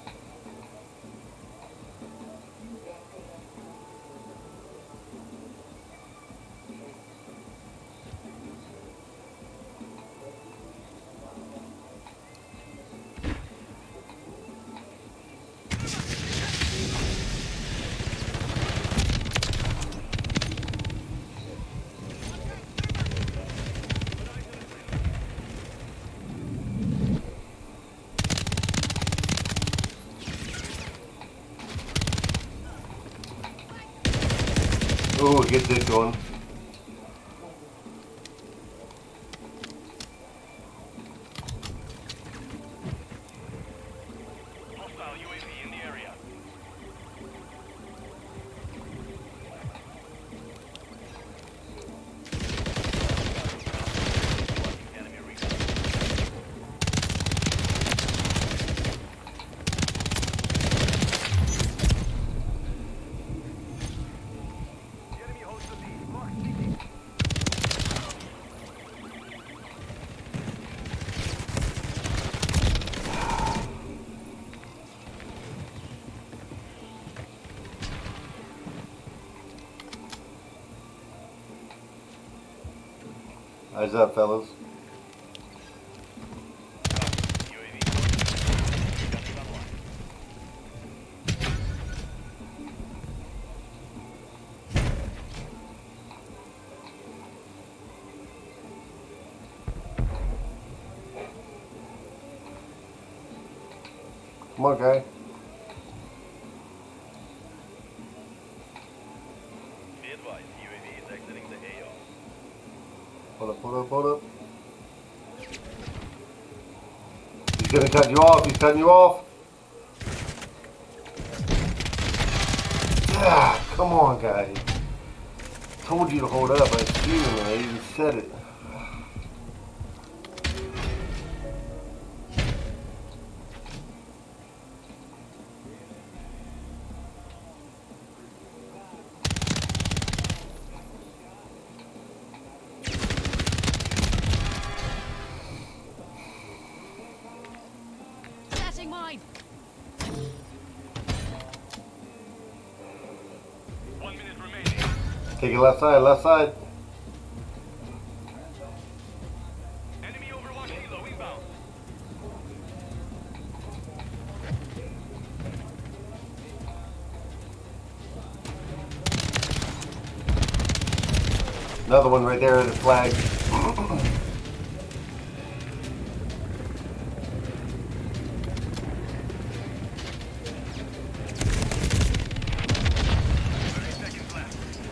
Ooh, get this going. Hostile U A V in the area. Eyes up, fellas. U A V. Gun is online. Come on, guy. Be advised, U A V is exiting the A O. Hold up, hold up, hold up. He's gonna cut you off. He's cutting you off. Yeah, come on, guy. Told you to hold up. I see you, and I even said it. Setting mine. One minute remaining. Take it left side, left side. Enemy overwatch helo inbound. Another one right there at the flag. thirty seconds left.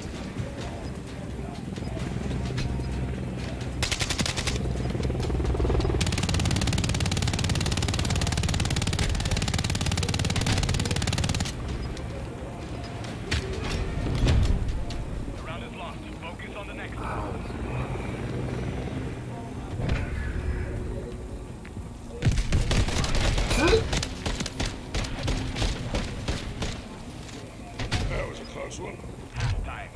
The round is lost. Focus on the next one. That was a close one. Halftime.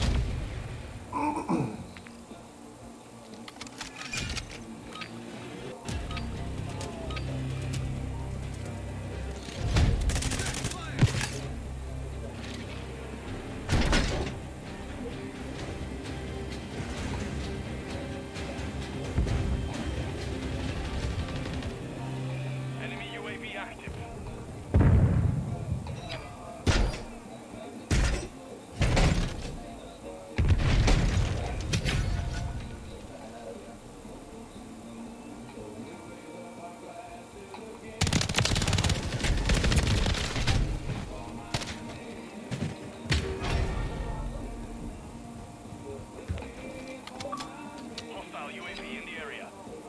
Enemy U A V active. Hostile U A V in the area.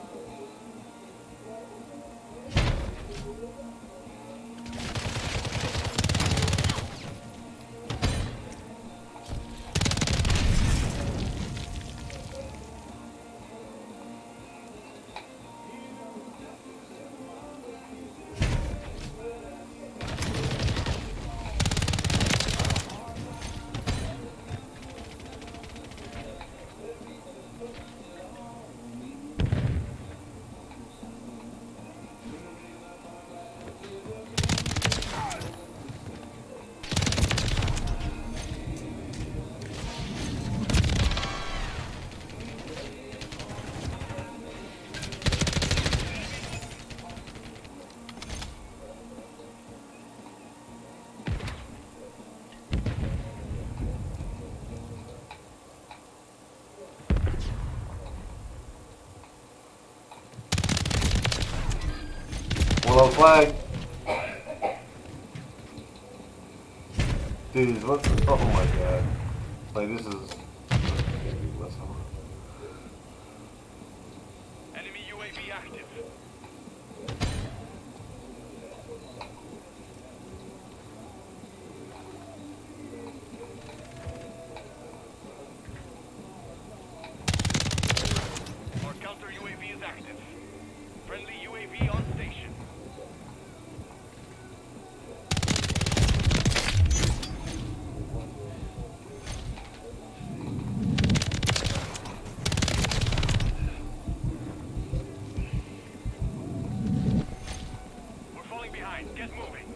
One on flag. Dude, what the, oh my god. Like, this is... Enemy U A V active. Our counter U A V is active. Friendly U A V on station. We're falling behind. Get moving.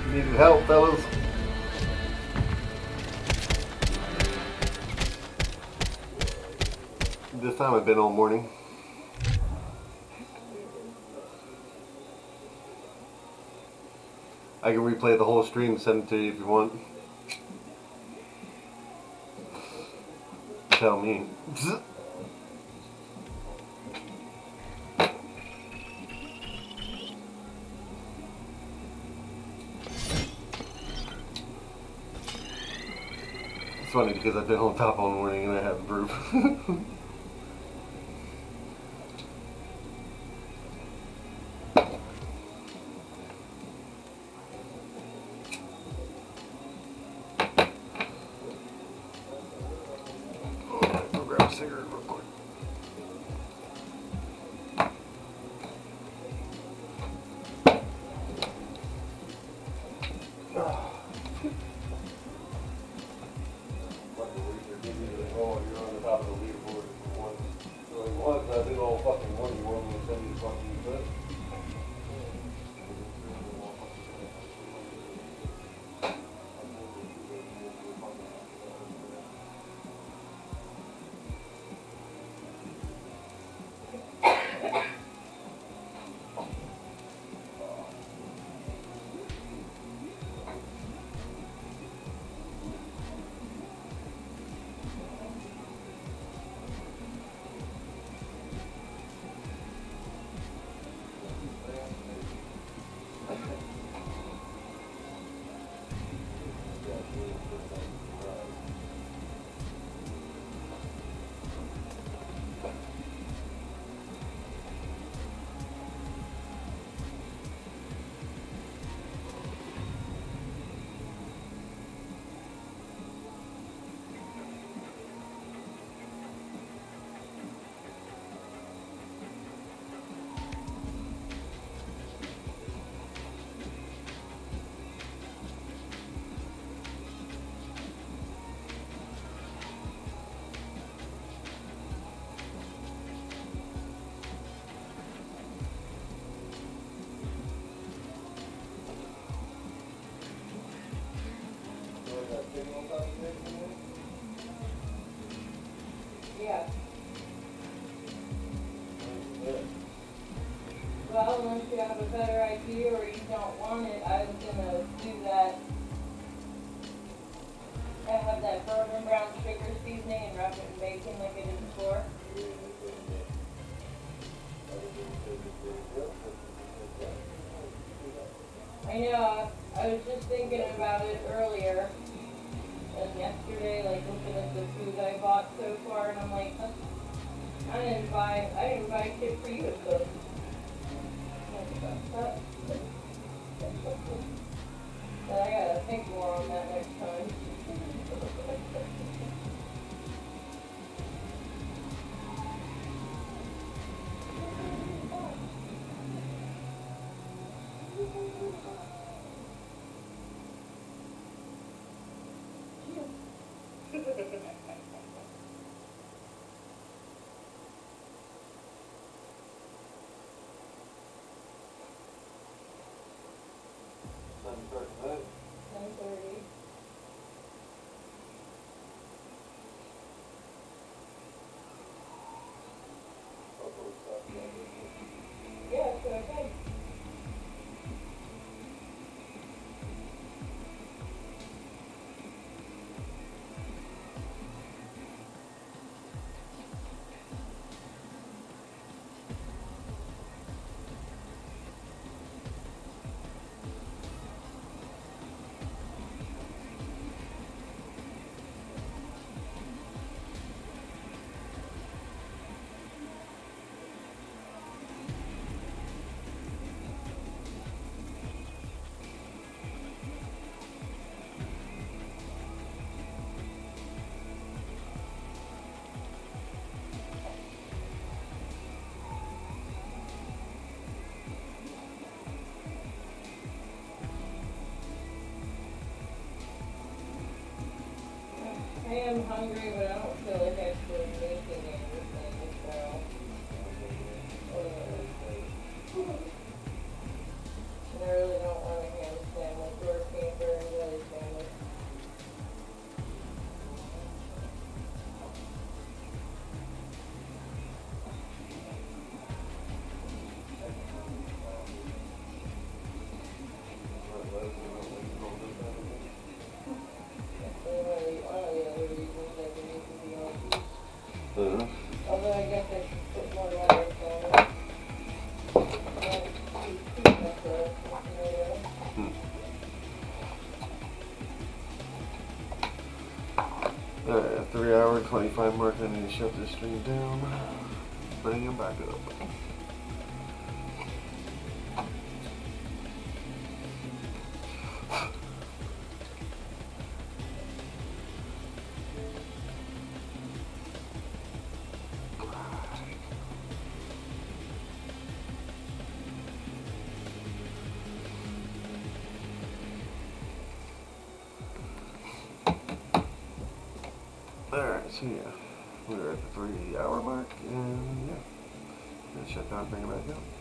Needed help, fellas. This time I've been all morning. I can replay the whole stream, send it to you if you want. Tell me. It's funny because I've been on top all morning and I have proof. Go grab a cigarette real quick. Oh, you're on the top of the leaderboard for once. So like once I did all fucking one, you want me to send you the fucking clip? Yeah. Well, unless you have a better idea or you don't want it, I was gonna do that. I have that bourbon brown sugar seasoning and wrap it in bacon like I did before. I know, I was just thinking about it earlier. And yesterday, like looking at the food I bought so far, and I'm like, I didn't buy, I didn't buy shit for you to cook. But I gotta think more on that next time. nine thirty. Yeah, so okay. I am hungry, but I don't feel like actually making anything, so. Uh, and I really don't want a ham sandwich or twenty-five mark, I need to shut this stream down. Bring him back up. Alright, so yeah, we're at the three hour mark, and yeah, gonna shut down and bring it back up.